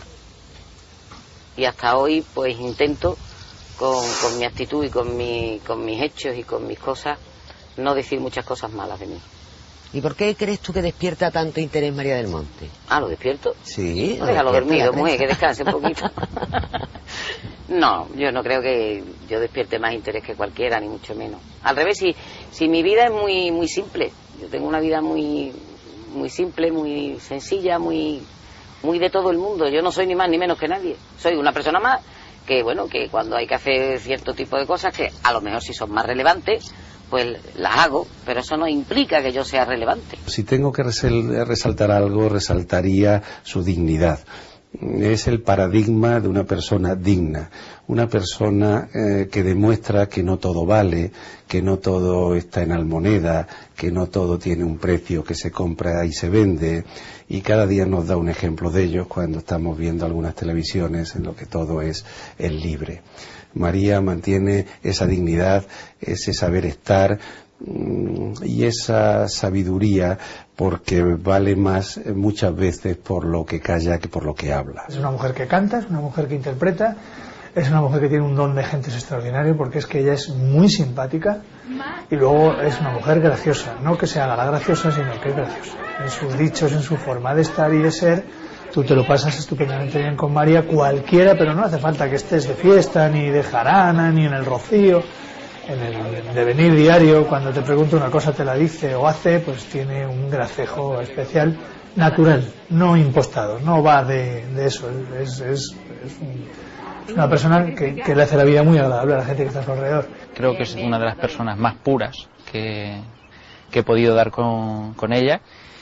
Speaker 5: Y hasta hoy, pues intento, con, con mi actitud y con, mi, con mis hechos y con mis cosas, no decir muchas cosas malas de mí.
Speaker 1: ¿Y por qué crees tú que despierta tanto interés María del Monte?
Speaker 5: Ah, ¿lo despierto?
Speaker 1: Sí.
Speaker 5: No, déjalo dormido,
Speaker 1: la
Speaker 5: mujer, que
Speaker 1: prensa.
Speaker 5: descanse un poquito. No, yo no creo que yo despierte más interés que cualquiera, ni mucho menos. Al revés, si, si mi vida es muy muy simple. Yo tengo una vida muy muy simple, muy sencilla, muy muy de todo el mundo. Yo no soy ni más ni menos que nadie. Soy una persona más que, bueno, que cuando hay que hacer cierto tipo de cosas que a lo mejor si son más relevantes, pues las hago, pero eso no implica que yo sea relevante.
Speaker 24: Si tengo que resel- resaltar algo, resaltaría su dignidad. Es el paradigma de una persona digna, una persona eh, que demuestra que no todo vale, que no todo está en almoneda, que no todo tiene un precio que se compra y se vende, y cada día nos da un ejemplo de ello cuando estamos viendo algunas televisiones en lo que todo es el libre. María mantiene esa dignidad, ese saber estar mm, y esa sabiduría, porque vale más eh, muchas veces por lo que calla que por lo que habla.
Speaker 14: Es una mujer que canta, es una mujer que interpreta, es una mujer que tiene un don de gentes extraordinario, porque es que ella es muy simpática y luego es una mujer graciosa, no que se haga la graciosa, sino que es graciosa. En sus dichos, en su forma de estar y de ser, tú te lo pasas estupendamente bien con María, cualquiera, pero no hace falta que estés de fiesta, ni de jarana, ni en el rocío. En el devenir diario, cuando te pregunta una cosa te la dice o hace, pues tiene un gracejo especial, natural, no impostado, no va de, de eso, es, es, es, un- es una persona que, que le hace la vida muy agradable a la gente que está a su alrededor.
Speaker 25: Creo que es una de las personas más puras que, que he podido dar con, con ella,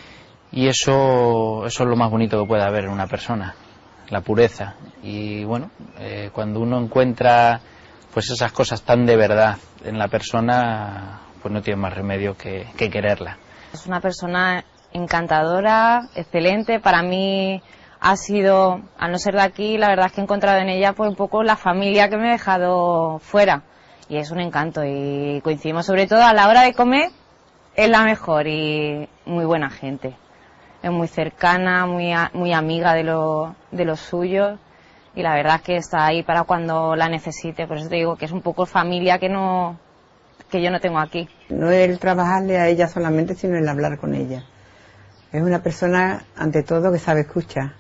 Speaker 25: y eso, eso es lo más bonito que puede haber en una persona, la pureza. Y bueno, eh, cuando uno encuentra pues esas cosas tan de verdad en la persona, pues no tiene más remedio que, que quererla.
Speaker 26: Es una persona encantadora, excelente. Para mí ha sido, al no ser de aquí, la verdad es que he encontrado en ella pues un poco la familia que me he dejado fuera. Y es un encanto y coincidimos sobre todo a la hora de comer, es la mejor y muy buena gente. Es muy cercana, muy, a- muy amiga de, lo, de los suyos. Y la verdad es que está ahí para cuando la necesite, por eso te digo que es un poco familia que no que yo no tengo aquí.
Speaker 13: No es el trabajarle a ella solamente, sino el hablar con ella. Es una persona, ante todo, que sabe escuchar.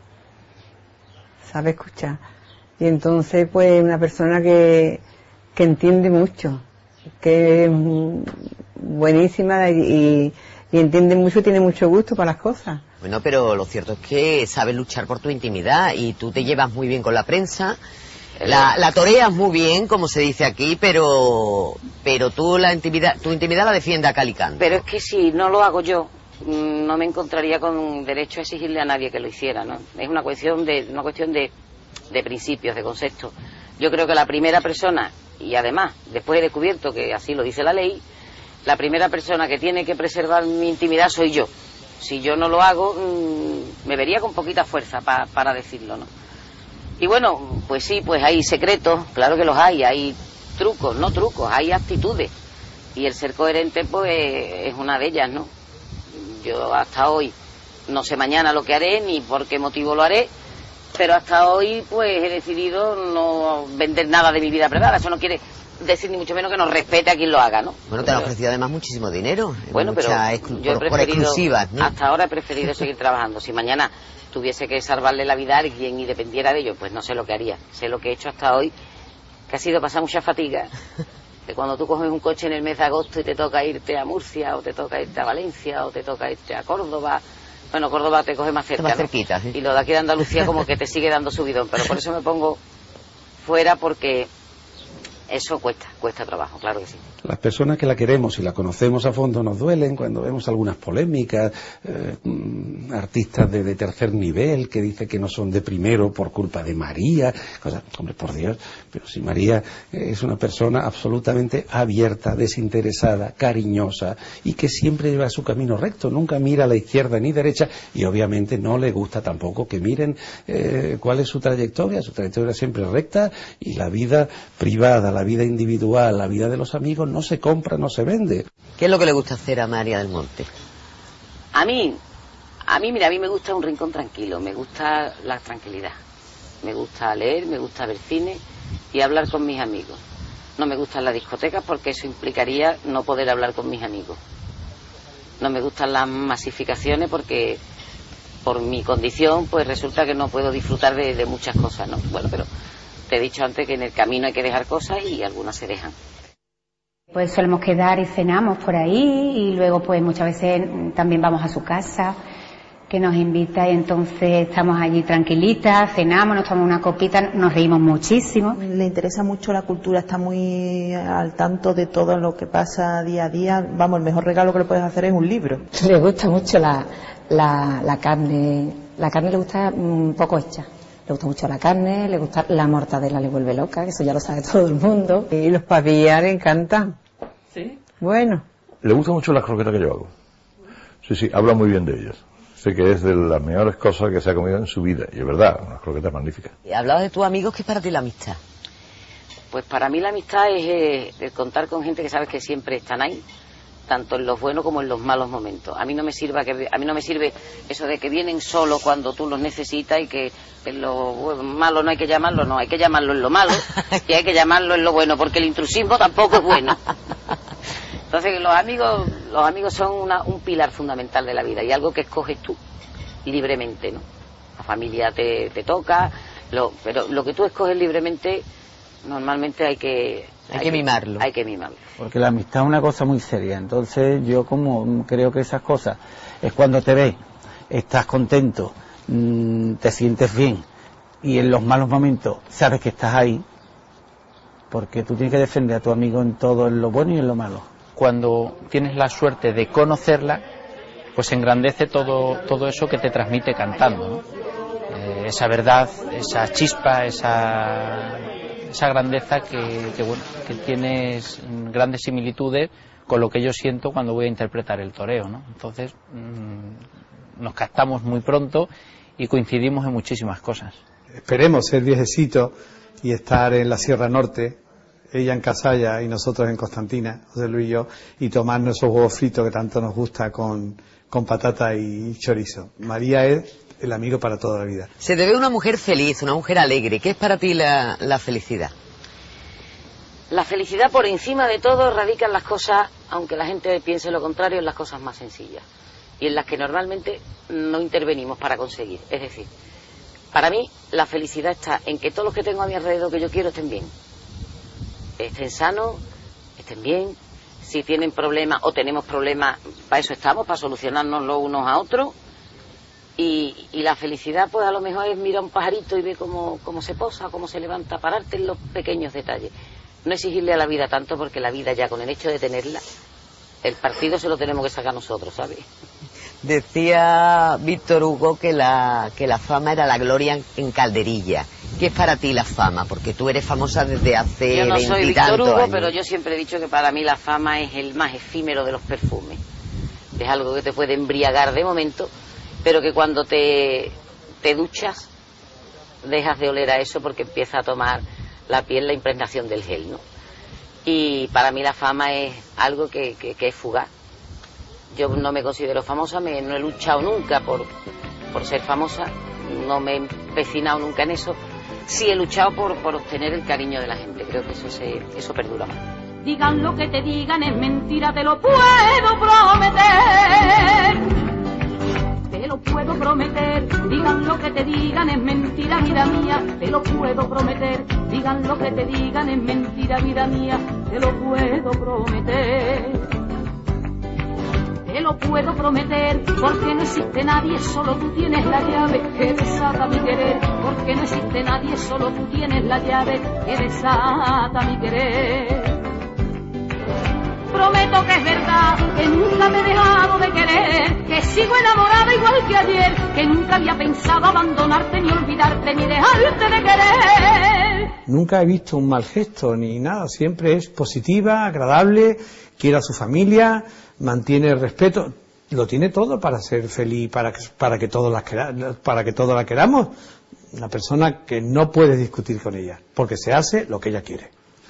Speaker 13: Sabe escuchar. Y entonces, pues, una persona que, que entiende mucho, que es mm, buenísima y, y entiende mucho, tiene mucho gusto para las cosas.
Speaker 1: Bueno, pero lo cierto es que sabes luchar por tu intimidad y tú te llevas muy bien con la prensa, la, la toreas muy bien, como se dice aquí, pero pero tú la intimidad, tu intimidad la defiendes a cal y canto.
Speaker 5: Pero es que si no lo hago yo, mm, no me encontraría con derecho a exigirle a nadie que lo hiciera, ¿no? Es una cuestión de una cuestión de, de principios, de conceptos. Yo creo que la primera persona y además, después he descubierto que así lo dice la ley, la primera persona que tiene que preservar mi intimidad soy yo. Si yo no lo hago, mmm, me vería con poquita fuerza pa, para decirlo, ¿no? Y bueno, pues sí, pues hay secretos, claro que los hay, hay trucos, no trucos, hay actitudes. Y el ser coherente, pues, es una de ellas, ¿no? Yo hasta hoy, no sé mañana lo que haré, ni por qué motivo lo haré, pero hasta hoy, pues, he decidido no vender nada de mi vida privada. Eso no quiere decir ni mucho menos que no respete a quien lo haga, ¿no?
Speaker 3: Bueno, te han ofrecido además muchísimo dinero.
Speaker 5: Bueno, pero
Speaker 3: exclu
Speaker 5: yo he
Speaker 3: por, por exclusivas, ¿no?
Speaker 5: Hasta ahora he preferido seguir trabajando. Si mañana tuviese que salvarle la vida a alguien y dependiera de ello, pues no sé lo que haría. Sé lo que he hecho hasta hoy, que ha sido pasar mucha fatiga. Que cuando tú coges un coche en el mes de agosto y te toca irte a Murcia, o te toca irte a Valencia, o te toca irte a Córdoba, bueno, Córdoba te coge más cerca,
Speaker 3: más
Speaker 5: ¿no?
Speaker 3: cerquita, ¿sí?
Speaker 5: Y lo de aquí de Andalucía como que te sigue dando subidón, pero por eso me pongo fuera, porque eso cuesta, cuesta trabajo, claro que sí.
Speaker 24: Las personas que la queremos y la conocemos a fondo nos duelen cuando vemos algunas polémicas, eh, artistas de, de tercer nivel que dicen que no son de primero por culpa de María, cosas, hombre, por Dios, pero si María es una persona absolutamente abierta, desinteresada, cariñosa y que siempre lleva su camino recto, nunca mira a la izquierda ni derecha y obviamente no le gusta tampoco que miren eh, cuál es su trayectoria, su trayectoria siempre recta y la vida privada, la vida individual, la vida de los amigos no se compra, no se vende.
Speaker 3: ¿Qué es lo que le gusta hacer a María del Monte?
Speaker 5: A mí, a mí, mira, a mí me gusta un rincón tranquilo, me gusta la tranquilidad, me gusta leer, me gusta ver cine y hablar con mis amigos. No me gustan las discotecas porque eso implicaría no poder hablar con mis amigos. No me gustan las masificaciones porque por mi condición pues resulta que no puedo disfrutar de, de muchas cosas, ¿no? Bueno, pero te he dicho antes que en el camino hay que dejar cosas y algunas se dejan.
Speaker 20: Pues solemos quedar y cenamos por ahí y luego pues muchas veces también vamos a su casa que nos invita y entonces estamos allí tranquilitas, cenamos, nos tomamos una copita, nos reímos muchísimo.
Speaker 7: Le interesa mucho la cultura, está muy al tanto de todo lo que pasa día a día. Vamos, el mejor regalo que le puedes hacer es un libro.
Speaker 20: Le gusta mucho la, la, la carne, la carne le gusta un poco hecha. Le gusta mucho la carne, le gusta la mortadela, le vuelve loca, que eso ya lo sabe todo el mundo.
Speaker 13: Y los pavillas le encantan.
Speaker 20: Sí.
Speaker 13: Bueno.
Speaker 4: Le gusta mucho las croquetas que yo hago. Sí, sí, habla muy bien de ellas. Sé que es de las mejores cosas que se ha comido en su vida. Y es verdad, unas croquetas magníficas.
Speaker 3: Hablabas de tus amigos, ¿qué es para ti la amistad?
Speaker 5: Pues para mí la amistad es eh, el contar con gente que sabes que siempre están ahí, tanto en los buenos como en los malos momentos. A mí no me sirva que a mí no me sirve eso de que vienen solo cuando tú los necesitas y que en lo malo no hay que llamarlo, no, hay que llamarlo en lo malo y hay que llamarlo en lo bueno, porque el intrusismo tampoco es bueno. Entonces los amigos, los amigos son una, un pilar fundamental de la vida y algo que escoges tú libremente, ¿no? La familia te, te toca, lo, pero lo que tú escoges libremente normalmente hay que
Speaker 3: hay, hay que mimarlo.
Speaker 5: Hay que mimarlo.
Speaker 9: Porque la amistad es una cosa muy seria, entonces yo como creo que esas cosas es cuando te ves, estás contento, mmm, te sientes bien y en los malos momentos sabes que estás ahí, porque tú tienes que defender a tu amigo en todo, en lo bueno y en lo malo.
Speaker 25: Cuando tienes la suerte de conocerla, pues engrandece todo, todo eso que te transmite cantando, ¿no? Eh, esa verdad, esa chispa, esa... esa grandeza que, que, bueno, que tienes grandes similitudes con lo que yo siento cuando voy a interpretar el toreo, ¿no? Entonces mmm, nos captamos muy pronto y coincidimos en muchísimas cosas.
Speaker 10: Esperemos ser viejecito y estar en la Sierra Norte, ella en Casalla y nosotros en Constantina, José Luis y yo, y tomarnos esos huevos fritos que tanto nos gusta con, con patata y chorizo. María es el amigo para toda la vida.
Speaker 3: Se te ve una mujer feliz, una mujer alegre. ¿Qué es para ti la, la felicidad?
Speaker 5: La felicidad por encima de todo radica en las cosas, aunque la gente piense lo contrario, en las cosas más sencillas y en las que normalmente no intervenimos para conseguir. Es decir, para mí la felicidad está en que todos los que tengo a mi alrededor que yo quiero estén bien, estén sanos, estén bien. Si tienen problemas o tenemos problemas, para eso estamos, para solucionárnoslo unos a otros. Y, y la felicidad pues a lo mejor es mirar a un pajarito y ver cómo, cómo se posa, cómo se levanta, pararte en los pequeños detalles. No exigirle a la vida tanto, porque la vida ya con el hecho de tenerla, el partido se lo tenemos que sacar nosotros, ¿sabes?
Speaker 3: Decía Víctor Hugo que la, que la fama era la gloria en calderilla. ¿Qué es para ti la fama? Porque tú eres famosa desde hace
Speaker 5: Yo no soy Víctor Hugo,
Speaker 3: años.
Speaker 5: pero yo siempre he dicho que para mí la fama es el más efímero de los perfumes. Es algo que te puede embriagar de momento, pero que cuando te, te duchas dejas de oler a eso porque empieza a tomar la piel la impregnación del gel, ¿no? Y para mí la fama es algo que, que, que es fugaz. Yo no me considero famosa, me, no he luchado nunca por, por ser famosa, no me he empecinado nunca en eso. Sí he luchado por, por obtener el cariño de la gente, creo que eso, se, eso perdura más.
Speaker 6: Digan lo que te digan, es mentira, te lo puedo prometer. Te lo puedo prometer, digan lo que te digan, es mentira, vida mía, te lo puedo prometer. Digan lo que te digan, es mentira, vida mía, te lo puedo prometer. Te lo puedo prometer, porque no existe nadie, solo tú tienes la llave que desata mi querer. Porque no existe nadie, solo tú tienes la llave que desata mi querer. Prometo que es verdad, que nunca me he dejado de querer, que sigo enamorada igual que ayer, que nunca había pensado abandonarte, ni olvidarte, ni dejarte de querer.
Speaker 10: Nunca he visto un mal gesto ni nada, siempre es positiva, agradable, quiere a su familia, mantiene el respeto, lo tiene todo para ser feliz, para que, para que todos las quera, para que todos la queramos. Una persona que no puedes discutir con ella, porque se hace lo que ella quiere.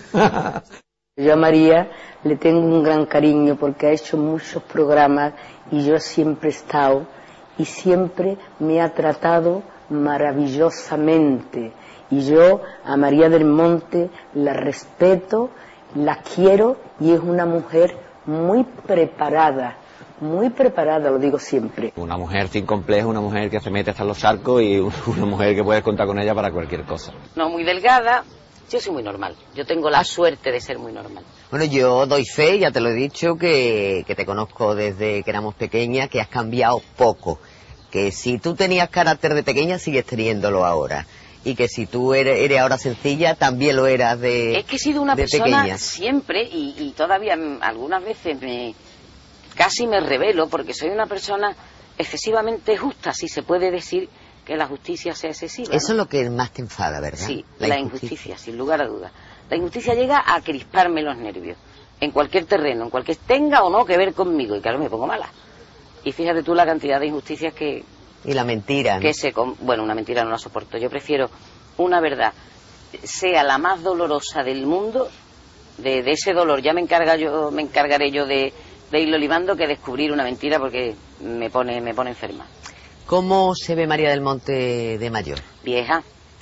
Speaker 8: Yo a María le tengo un gran cariño porque ha hecho muchos programas y yo siempre he estado y siempre me ha tratado maravillosamente. Y yo a María del Monte la respeto, la quiero y es una mujer muy preparada, muy preparada, lo digo siempre.
Speaker 23: Una mujer sin complejo, una mujer que se mete hasta los charcos y una mujer que puedes contar con ella para cualquier cosa.
Speaker 5: No muy delgada. Yo soy muy normal, yo tengo la suerte de ser muy normal.
Speaker 3: Bueno, yo doy fe, ya te lo he dicho, que, que te conozco desde que éramos pequeñas, que has cambiado poco. Que si tú tenías carácter de pequeña, sigues teniéndolo ahora. Y que si tú eres, eres ahora sencilla, también lo eras de
Speaker 5: Es que he sido una
Speaker 3: de
Speaker 5: persona
Speaker 3: pequeña.
Speaker 5: siempre, y, y todavía algunas veces me casi me revelo, porque soy una persona excesivamente justa, si se puede decir que la justicia sea excesiva.
Speaker 3: Eso
Speaker 5: ¿no?
Speaker 3: es lo que más te enfada, ¿verdad?
Speaker 5: Sí, la, la injusticia. injusticia, sin lugar a dudas. La injusticia llega a crisparme los nervios, en cualquier terreno, en cualquier tenga o no que ver conmigo, y claro, me pongo mala. Y fíjate tú la cantidad de injusticias que...
Speaker 3: Y la mentira, ¿no?
Speaker 5: Que se... Bueno, una mentira no la soporto. Yo prefiero una verdad, sea la más dolorosa del mundo, de, de ese dolor ya me encarga yo, me encargaré yo de, de irlo limando, que descubrir una mentira, porque me pone, me pone enferma.
Speaker 3: ¿Cómo se ve María del Monte de mayor?
Speaker 5: Vieja.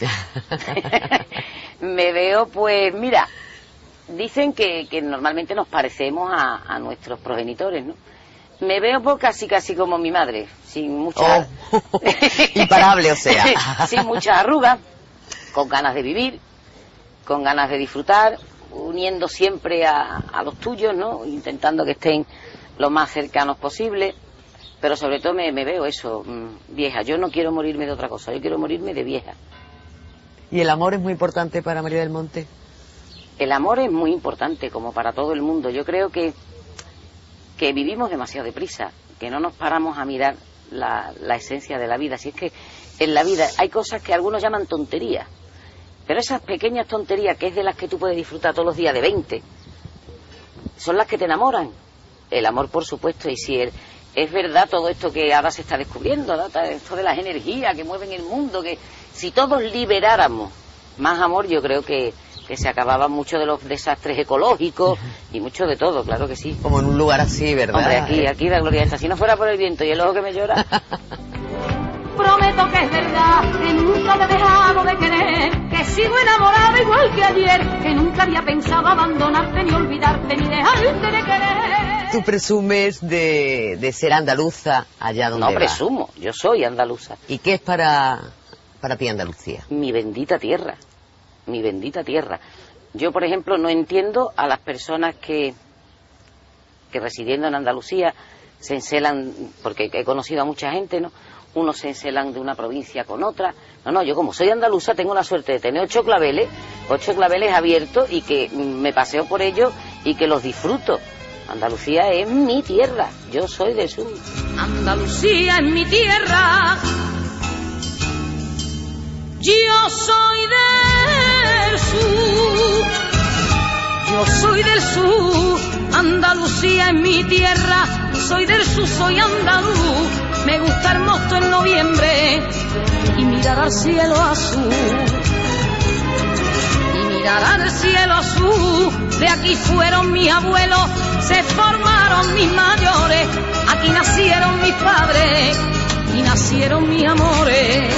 Speaker 5: Me veo, pues, mira, dicen que, que normalmente nos parecemos a, a nuestros progenitores, ¿no? Me veo pues casi casi como mi madre, sin muchas...
Speaker 3: Oh. Imparable, o sea.
Speaker 5: Sin muchas arrugas, con ganas de vivir, con ganas de disfrutar, uniendo siempre a, a los tuyos, ¿no? Intentando que estén lo más cercanos posible. Pero sobre todo me, me veo eso, mmm, vieja. Yo no quiero morirme de otra cosa, yo quiero morirme de vieja.
Speaker 3: ¿Y el amor es muy importante para María del Monte?
Speaker 5: El amor es muy importante, como para todo el mundo. Yo creo que, que vivimos demasiado deprisa, que no nos paramos a mirar la, la esencia de la vida. Si es que en la vida hay cosas que algunos llaman tonterías, pero esas pequeñas tonterías, que es de las que tú puedes disfrutar todos los días de veinte, son las que te enamoran. El amor, por supuesto, y si el... Es verdad todo esto que ahora se está descubriendo, ¿no? Esto de las energías que mueven el mundo, que si todos liberáramos más amor, yo creo que, que se acababan mucho de los desastres ecológicos y mucho de todo, claro que sí.
Speaker 3: Como en un lugar así, ¿verdad?
Speaker 5: Hombre, aquí, aquí la gloria está. Si no fuera por el viento y el ojo que me llora...
Speaker 6: Prometo que es verdad, que nunca me he dejado de querer, que sigo enamorada igual que ayer, que nunca había pensado abandonarte, ni olvidarte, ni dejarte de querer.
Speaker 3: ¿Tú presumes de, de ser andaluza allá donde
Speaker 5: No
Speaker 3: vas?
Speaker 5: presumo, yo soy andaluza.
Speaker 3: ¿Y qué es para, para ti Andalucía?
Speaker 5: Mi bendita tierra, mi bendita tierra. Yo, por ejemplo, no entiendo a las personas que, que residiendo en Andalucía se encelan, porque he conocido a mucha gente, ¿no? Unos se encelan de una provincia con otra. No, no, yo como soy andaluza tengo la suerte de tener ocho claveles, ocho claveles abiertos y que me paseo por ellos y que los disfruto. Andalucía es mi tierra, yo soy del sur.
Speaker 6: Andalucía es mi tierra. Yo soy del sur, yo soy del sur, Andalucía es mi tierra, soy del sur, soy andaluz, me gusta el mosto en noviembre y mirar al cielo azul, y mirar al cielo azul, de aquí fueron mis abuelos, se formaron mis mayores, aquí nacieron mis padres y nacieron mis amores.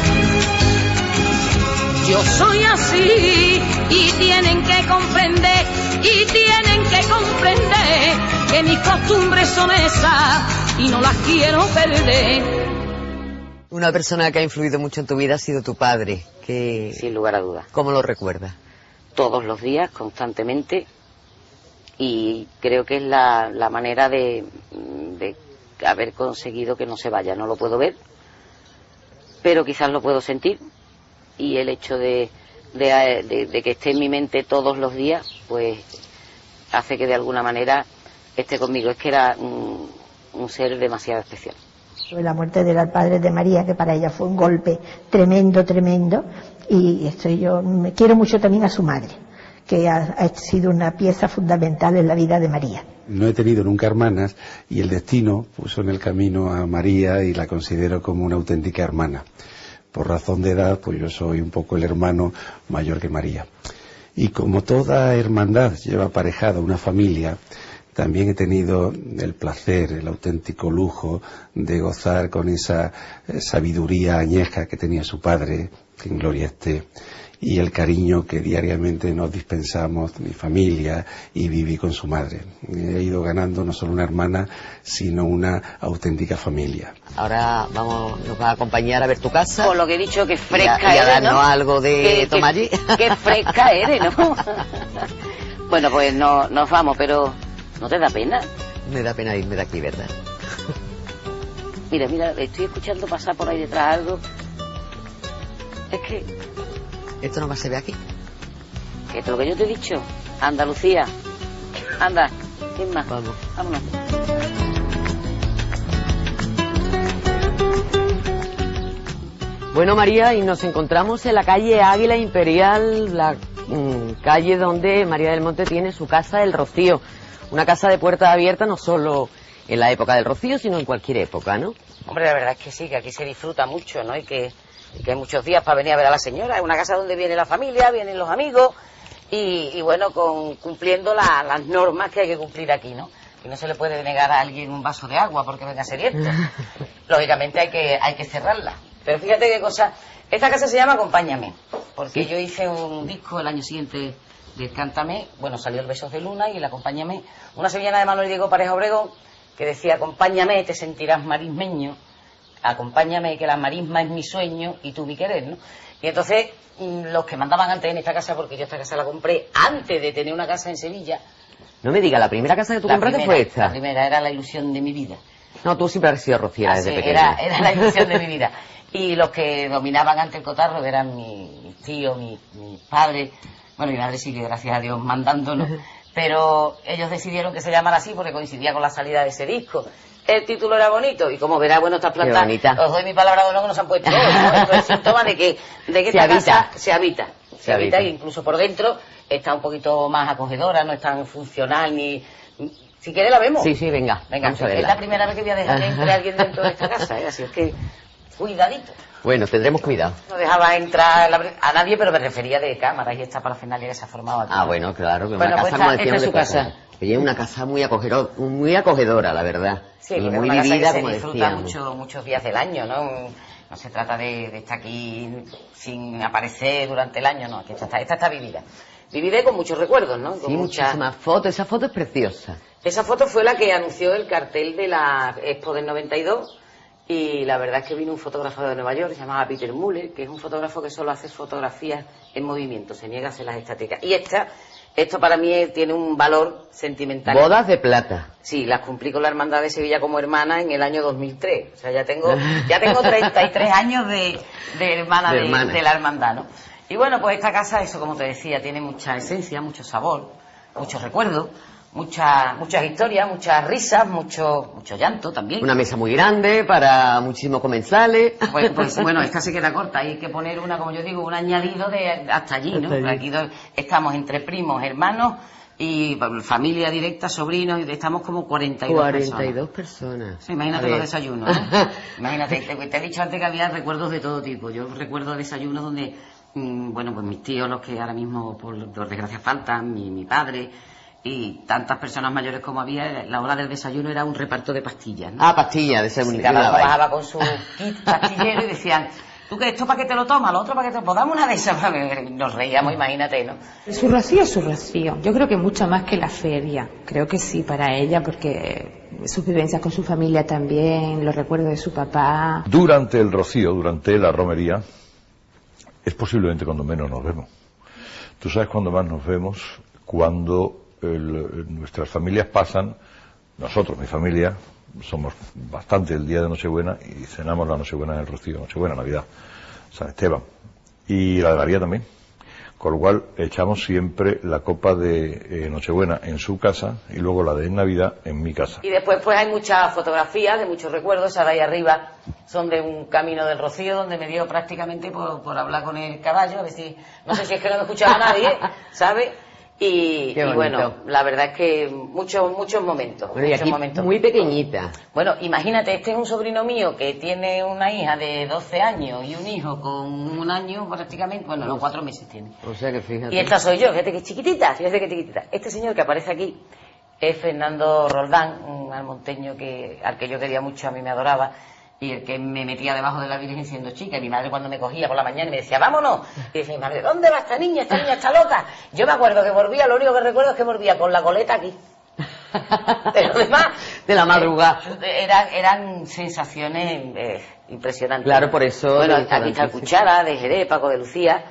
Speaker 6: Yo soy así y tienen que comprender, y tienen que comprender que mis costumbres son esas y no las quiero perder.
Speaker 3: Una persona que ha influido mucho en tu vida ha sido tu padre. Que...
Speaker 11: Sin lugar a dudas.
Speaker 3: ¿Cómo lo recuerdas?
Speaker 11: Todos los días, constantemente, y creo que es la, la manera de, de haber conseguido que no se vaya. No lo puedo ver, pero quizás lo puedo sentir. Y el hecho de, de, de, de que esté en mi mente todos los días, pues hace que de alguna manera esté conmigo. Es que era un, un ser demasiado especial.
Speaker 12: La muerte del padre de María, que para ella fue un golpe tremendo, tremendo, y estoy yo me quiero mucho también a su madre, que ha, ha sido una pieza fundamental en la vida de María.
Speaker 24: No he tenido nunca hermanas y el destino puso en el camino a María y la considero como una auténtica hermana. Por razón de edad, pues yo soy un poco el hermano mayor que María. Y como toda hermandad lleva aparejada una familia, también he tenido el placer, el auténtico lujo de gozar con esa sabiduría añeja que tenía su padre, que en gloria esté, y el cariño que diariamente nos dispensamos mi familia y viví con su madre. He ido ganando no solo una hermana, sino una auténtica familia.
Speaker 3: Ahora vamos, nos va a acompañar a ver tu casa.
Speaker 11: Por lo que he dicho, que fresca
Speaker 3: y a, y a
Speaker 11: eres,
Speaker 3: darnos
Speaker 11: ¿no?
Speaker 3: algo de
Speaker 11: que,
Speaker 3: tomar allí.
Speaker 11: Que, que fresca eres, ¿no? Bueno, pues no, nos vamos, pero ¿no te da pena?
Speaker 3: Me da pena irme de aquí, ¿verdad?
Speaker 11: Mira, mira, estoy escuchando pasar por ahí detrás algo. Es que...
Speaker 3: ¿Esto no va a ser de aquí?
Speaker 11: Que es lo que yo te he dicho. Andalucía. Anda, ¿quién más?
Speaker 3: Vamos.
Speaker 11: Vámonos.
Speaker 3: Bueno, María, y nos encontramos en la calle Águila Imperial, la mmm, calle donde María del Monte tiene su casa El Rocío. Una casa de puertas abiertas no solo en la época del Rocío, sino en cualquier época, ¿no?
Speaker 11: Hombre, la verdad es que sí, que aquí se disfruta mucho, ¿no? Y que... y que hay muchos días para venir a ver a la señora. Es una casa donde viene la familia, vienen los amigos y, y bueno, con, cumpliendo la, las normas que hay que cumplir aquí, ¿no? Y no se le puede negar a alguien un vaso de agua porque venga sediento. Lógicamente hay que, hay que cerrarla. Pero fíjate qué cosa. Esta casa se llama Acompáñame, porque ¿sí? Yo hice un disco el año siguiente del Cántame, bueno, salió el Besos de Luna y el Acompáñame, una sevillana de Manuel Diego Pareja Obregón que decía: acompáñame, te sentirás marismeño. Acompáñame, que la marisma es mi sueño y tú mi querer, ¿no? Y entonces, los que mandaban antes en esta casa, porque yo esta casa la compré antes de tener una casa en Sevilla.
Speaker 3: No me digas, ¿la primera casa que tú compraste
Speaker 11: primera,
Speaker 3: fue esta?
Speaker 11: La primera, era la ilusión de mi vida.
Speaker 3: No, tú siempre has sido rociera desde pequeña.
Speaker 11: Era, era la ilusión de mi vida. Y los que dominaban antes el cotarro eran mi tío, mi, mi padre, bueno, mi madre sigue, gracias a Dios, mandándonos. Pero ellos decidieron que se llamara así porque coincidía con la salida de ese disco. El título era bonito y como verá, bueno, estas plantas, os doy mi palabra de honor que nos han puesto hoy, ¿no? Esto es síntoma de que, de que esta casa se habita, se, se habita, habita, e incluso por dentro está un poquito más acogedora, no es tan funcional ni... Si quiere la vemos.
Speaker 3: Sí, sí, venga.
Speaker 11: Venga, es la primera vez que voy a dejar que entre alguien dentro de esta casa, ¿eh? Así es que, cuidadito.
Speaker 3: Bueno, tendremos cuidado.
Speaker 11: No dejaba entrar la, a nadie, pero me refería de cámaras y esta parafernalia que se ha formado aquí.
Speaker 3: Ah, bueno, claro, que
Speaker 11: bueno,
Speaker 3: una
Speaker 11: pues
Speaker 3: casa,
Speaker 11: esta, esta es su casa.
Speaker 3: Oye, una casa muy acogedora, muy acogedora, la verdad.
Speaker 11: Sí,
Speaker 3: y
Speaker 11: porque
Speaker 3: muy
Speaker 11: es una
Speaker 3: vivida,
Speaker 11: casa que
Speaker 3: como
Speaker 11: se disfruta
Speaker 3: decíamos.
Speaker 11: mucho, muchos días del año, ¿no? No se trata de, de estar aquí sin aparecer durante el año, no. Aquí esta, esta está vivida. Vivida y con muchos recuerdos, ¿no? Con
Speaker 3: sí,
Speaker 11: muchas
Speaker 3: muchísimas fotos. Esa foto es preciosa.
Speaker 11: Esa foto fue la que anunció el cartel de la Expo del noventa y dos. Y la verdad es que vino un fotógrafo de Nueva York, se llamaba Peter Muller, que es un fotógrafo que solo hace fotografías en movimiento, se niega a hacer las estáticas. Y esta, esto para mí es, tiene un valor sentimental.
Speaker 3: Bodas de plata.
Speaker 11: Sí, las cumplí con la Hermandad de Sevilla como hermana en el año dos mil tres. O sea, ya tengo, ya tengo treinta y tres años de, de hermana de, de, hermana de la Hermandad, ¿no? Y bueno, pues esta casa, eso como te decía, tiene mucha esencia, mucho sabor, muchos recuerdos, muchas muchas historias, muchas risas, mucho mucho llanto también.
Speaker 3: Una mesa muy grande para muchísimos comensales.
Speaker 11: Pues, pues bueno, esta se queda corta, hay que poner una, como yo digo, un añadido de hasta allí, ¿no?
Speaker 3: Hasta allí.
Speaker 11: Aquí do- estamos entre primos, hermanos y familia directa, sobrinos, y estamos como cuarenta y dos
Speaker 3: cuarenta y
Speaker 11: personas.
Speaker 3: dos personas.
Speaker 11: Sí, imagínate
Speaker 3: A
Speaker 11: los
Speaker 3: ver.
Speaker 11: desayunos, ¿no? Imagínate, te, te he dicho antes que había recuerdos de todo tipo. Yo recuerdo desayunos donde, mm, bueno, pues mis tíos, los que ahora mismo por, por desgracia faltan, mi, mi padre y tantas personas mayores como había, la hora del desayuno era un reparto de pastillas, ¿no?
Speaker 3: Ah, pastillas, de
Speaker 11: Sí,
Speaker 3: segundo.
Speaker 11: cada uno bajaba con su kit pastillero y decían, ¿tú qué? ¿Esto para qué te lo tomas? ¿Lo otro para qué te lo...? Pues dame una de esas. Nos reíamos, imagínate, ¿no?
Speaker 2: Su rocío es su rocío. Yo creo que mucho más que la feria. Creo que sí, para ella, porque sus vivencias con su familia también, los recuerdos de su papá.
Speaker 4: Durante el rocío, durante la romería, es posiblemente cuando menos nos vemos. Tú sabes cuándo más nos vemos, cuando el- nuestras familias pasan, nosotros, mi familia, somos bastante el día de Nochebuena y cenamos la Nochebuena en el rocío, Nochebuena, Navidad, San Esteban, y la de María también. Con lo cual echamos siempre la copa de eh, Nochebuena en su casa y luego la de Navidad en mi casa.
Speaker 11: Y después pues hay muchas fotografías de muchos recuerdos, ahora ahí arriba son de un camino del Rocío donde me dio prácticamente por, por hablar con el caballo, a ver si, no sé si es que no me escuchaba nadie, ¿sabes? Y,
Speaker 3: Qué
Speaker 11: y
Speaker 3: bonito.
Speaker 11: bueno, la verdad es que muchos muchos momentos,
Speaker 3: Bueno, y
Speaker 11: muchos
Speaker 3: aquí
Speaker 11: momentos.
Speaker 3: muy pequeñita.
Speaker 11: Bueno, imagínate, este es un sobrino mío que tiene una hija de doce años y un hijo con un año prácticamente, bueno, no, cuatro meses tiene.
Speaker 3: O sea que fíjate.
Speaker 11: Y esta soy yo, fíjate que chiquitita, fíjate que chiquitita. Este señor que aparece aquí es Fernando Roldán, un almonteño que, al que yo quería mucho, a mí me adoraba, y el que me metía debajo de la Virgen siendo chica. Y mi madre cuando me cogía por la mañana y me decía, vámonos. Y decía mi madre, ¿dónde va esta niña? Esta niña está loca. Yo me acuerdo que volvía, lo único que recuerdo es que volvía con la coleta aquí. Pero además,
Speaker 3: de la madrugada.
Speaker 11: Eran, eran sensaciones eh, impresionantes.
Speaker 3: Claro, por eso
Speaker 11: Bueno,
Speaker 3: le
Speaker 11: aquí está el
Speaker 3: gustan
Speaker 11: Cuchara, de Jerez, Paco de Lucía,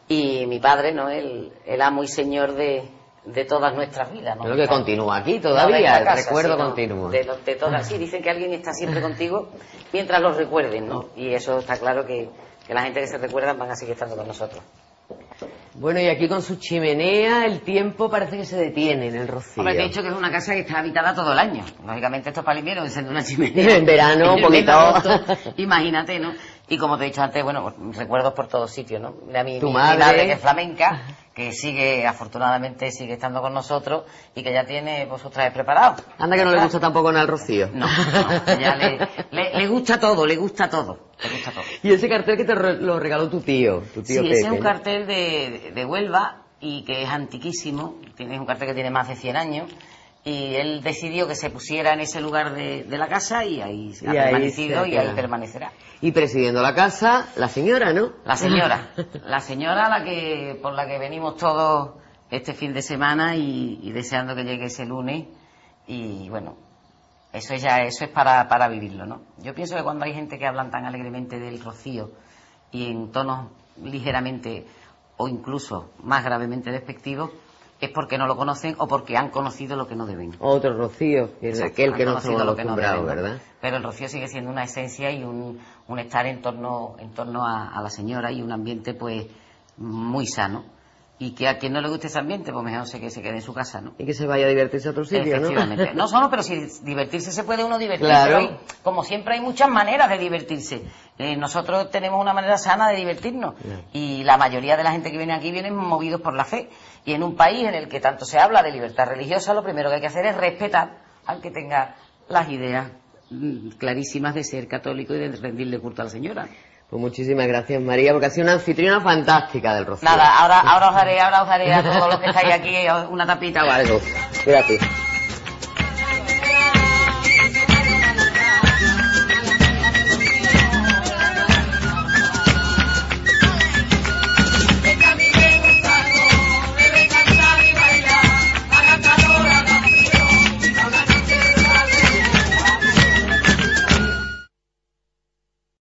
Speaker 11: y mi padre, ¿no? El, el amo y señor de, de todas nuestras vidas, ¿no?
Speaker 3: Creo que continúa aquí
Speaker 11: No,
Speaker 3: todavía,
Speaker 11: de esta
Speaker 3: el
Speaker 11: casa,
Speaker 3: recuerdo
Speaker 11: sí, ¿no?
Speaker 3: continúa.
Speaker 11: De, lo- de todas, sí, dicen que alguien está siempre contigo mientras los recuerden, ¿no? Y eso está claro que, que la gente que se recuerda van a seguir estando con nosotros.
Speaker 3: Bueno, y aquí con su chimenea el tiempo parece que se detiene en el Rocío.
Speaker 11: Hombre, te he dicho que es una casa que está habitada todo el año. Lógicamente esto es para el invierno, enciende una chimenea.
Speaker 3: En verano, un
Speaker 11: En
Speaker 3: poquito.
Speaker 11: agosto, imagínate, ¿no? Y como te he dicho antes, bueno, pues, recuerdos por todos sitios, ¿no? De a mi,
Speaker 3: Tu
Speaker 11: mi- mi
Speaker 3: madre.
Speaker 11: madre, que es flamenca, que sigue, afortunadamente, sigue estando con nosotros y que ya tiene pues, sus trajes preparados.
Speaker 3: Anda que no le gusta tampoco nada el Rocío.
Speaker 11: No, no, ya le, le, le gusta todo, le gusta todo, le gusta todo.
Speaker 3: Y ese cartel que te re- lo regaló tu tío, tu tío
Speaker 11: Sí,
Speaker 3: Pepe,
Speaker 11: ese es un
Speaker 3: ¿no?
Speaker 11: cartel de, de Huelva y que es antiquísimo, tiene un cartel que tiene más de cien años y él decidió que se pusiera en ese lugar de, de la casa y ahí se ha
Speaker 3: Y ahí
Speaker 11: permanecido
Speaker 3: se
Speaker 11: y ahí
Speaker 3: queda.
Speaker 11: permanecerá.
Speaker 3: Y presidiendo la casa, la señora, ¿no?
Speaker 11: La señora, la señora la que por la que venimos todos este fin de semana y, y deseando que llegue ese lunes y bueno, eso ya eso es para, para vivirlo, ¿no? Yo pienso que cuando hay gente que hablan tan alegremente del Rocío y en tonos ligeramente o incluso más gravemente despectivos es porque no lo conocen o porque han conocido lo que no deben.
Speaker 3: Otro Rocío, que es
Speaker 11: Exacto,
Speaker 3: aquel
Speaker 11: han
Speaker 3: que no
Speaker 11: conocido
Speaker 3: estamos
Speaker 11: lo que no
Speaker 3: acostumbrados,
Speaker 11: deben, ¿no?
Speaker 3: ¿verdad?
Speaker 11: Pero el Rocío sigue siendo una esencia y un, un estar en torno, en torno a, a la señora y un ambiente pues muy sano. Y que a quien no le guste ese ambiente, pues mejor sé que se quede en su casa, ¿no?
Speaker 3: Y que se vaya a divertirse a otro sitio, ¿no?
Speaker 11: Efectivamente. No solo, pero si divertirse se puede uno divertirse.
Speaker 3: Claro.
Speaker 11: Hay- como siempre hay muchas maneras de divertirse. Eh, nosotros tenemos una manera sana de divertirnos. Y la mayoría de la gente que viene aquí vienen movidos por la fe. Y en un país en el que tanto se habla de libertad religiosa, lo primero que hay que hacer es respetar al que tenga las ideas mm, clarísimas de ser católico y de rendirle culto a la señora.
Speaker 3: Pues muchísimas gracias, María, porque ha sido una anfitriona fantástica del Rocío.
Speaker 11: Nada, ahora, ahora os daré, ahora os daré a todos los que estáis aquí una tapita o algo.
Speaker 3: Gracias.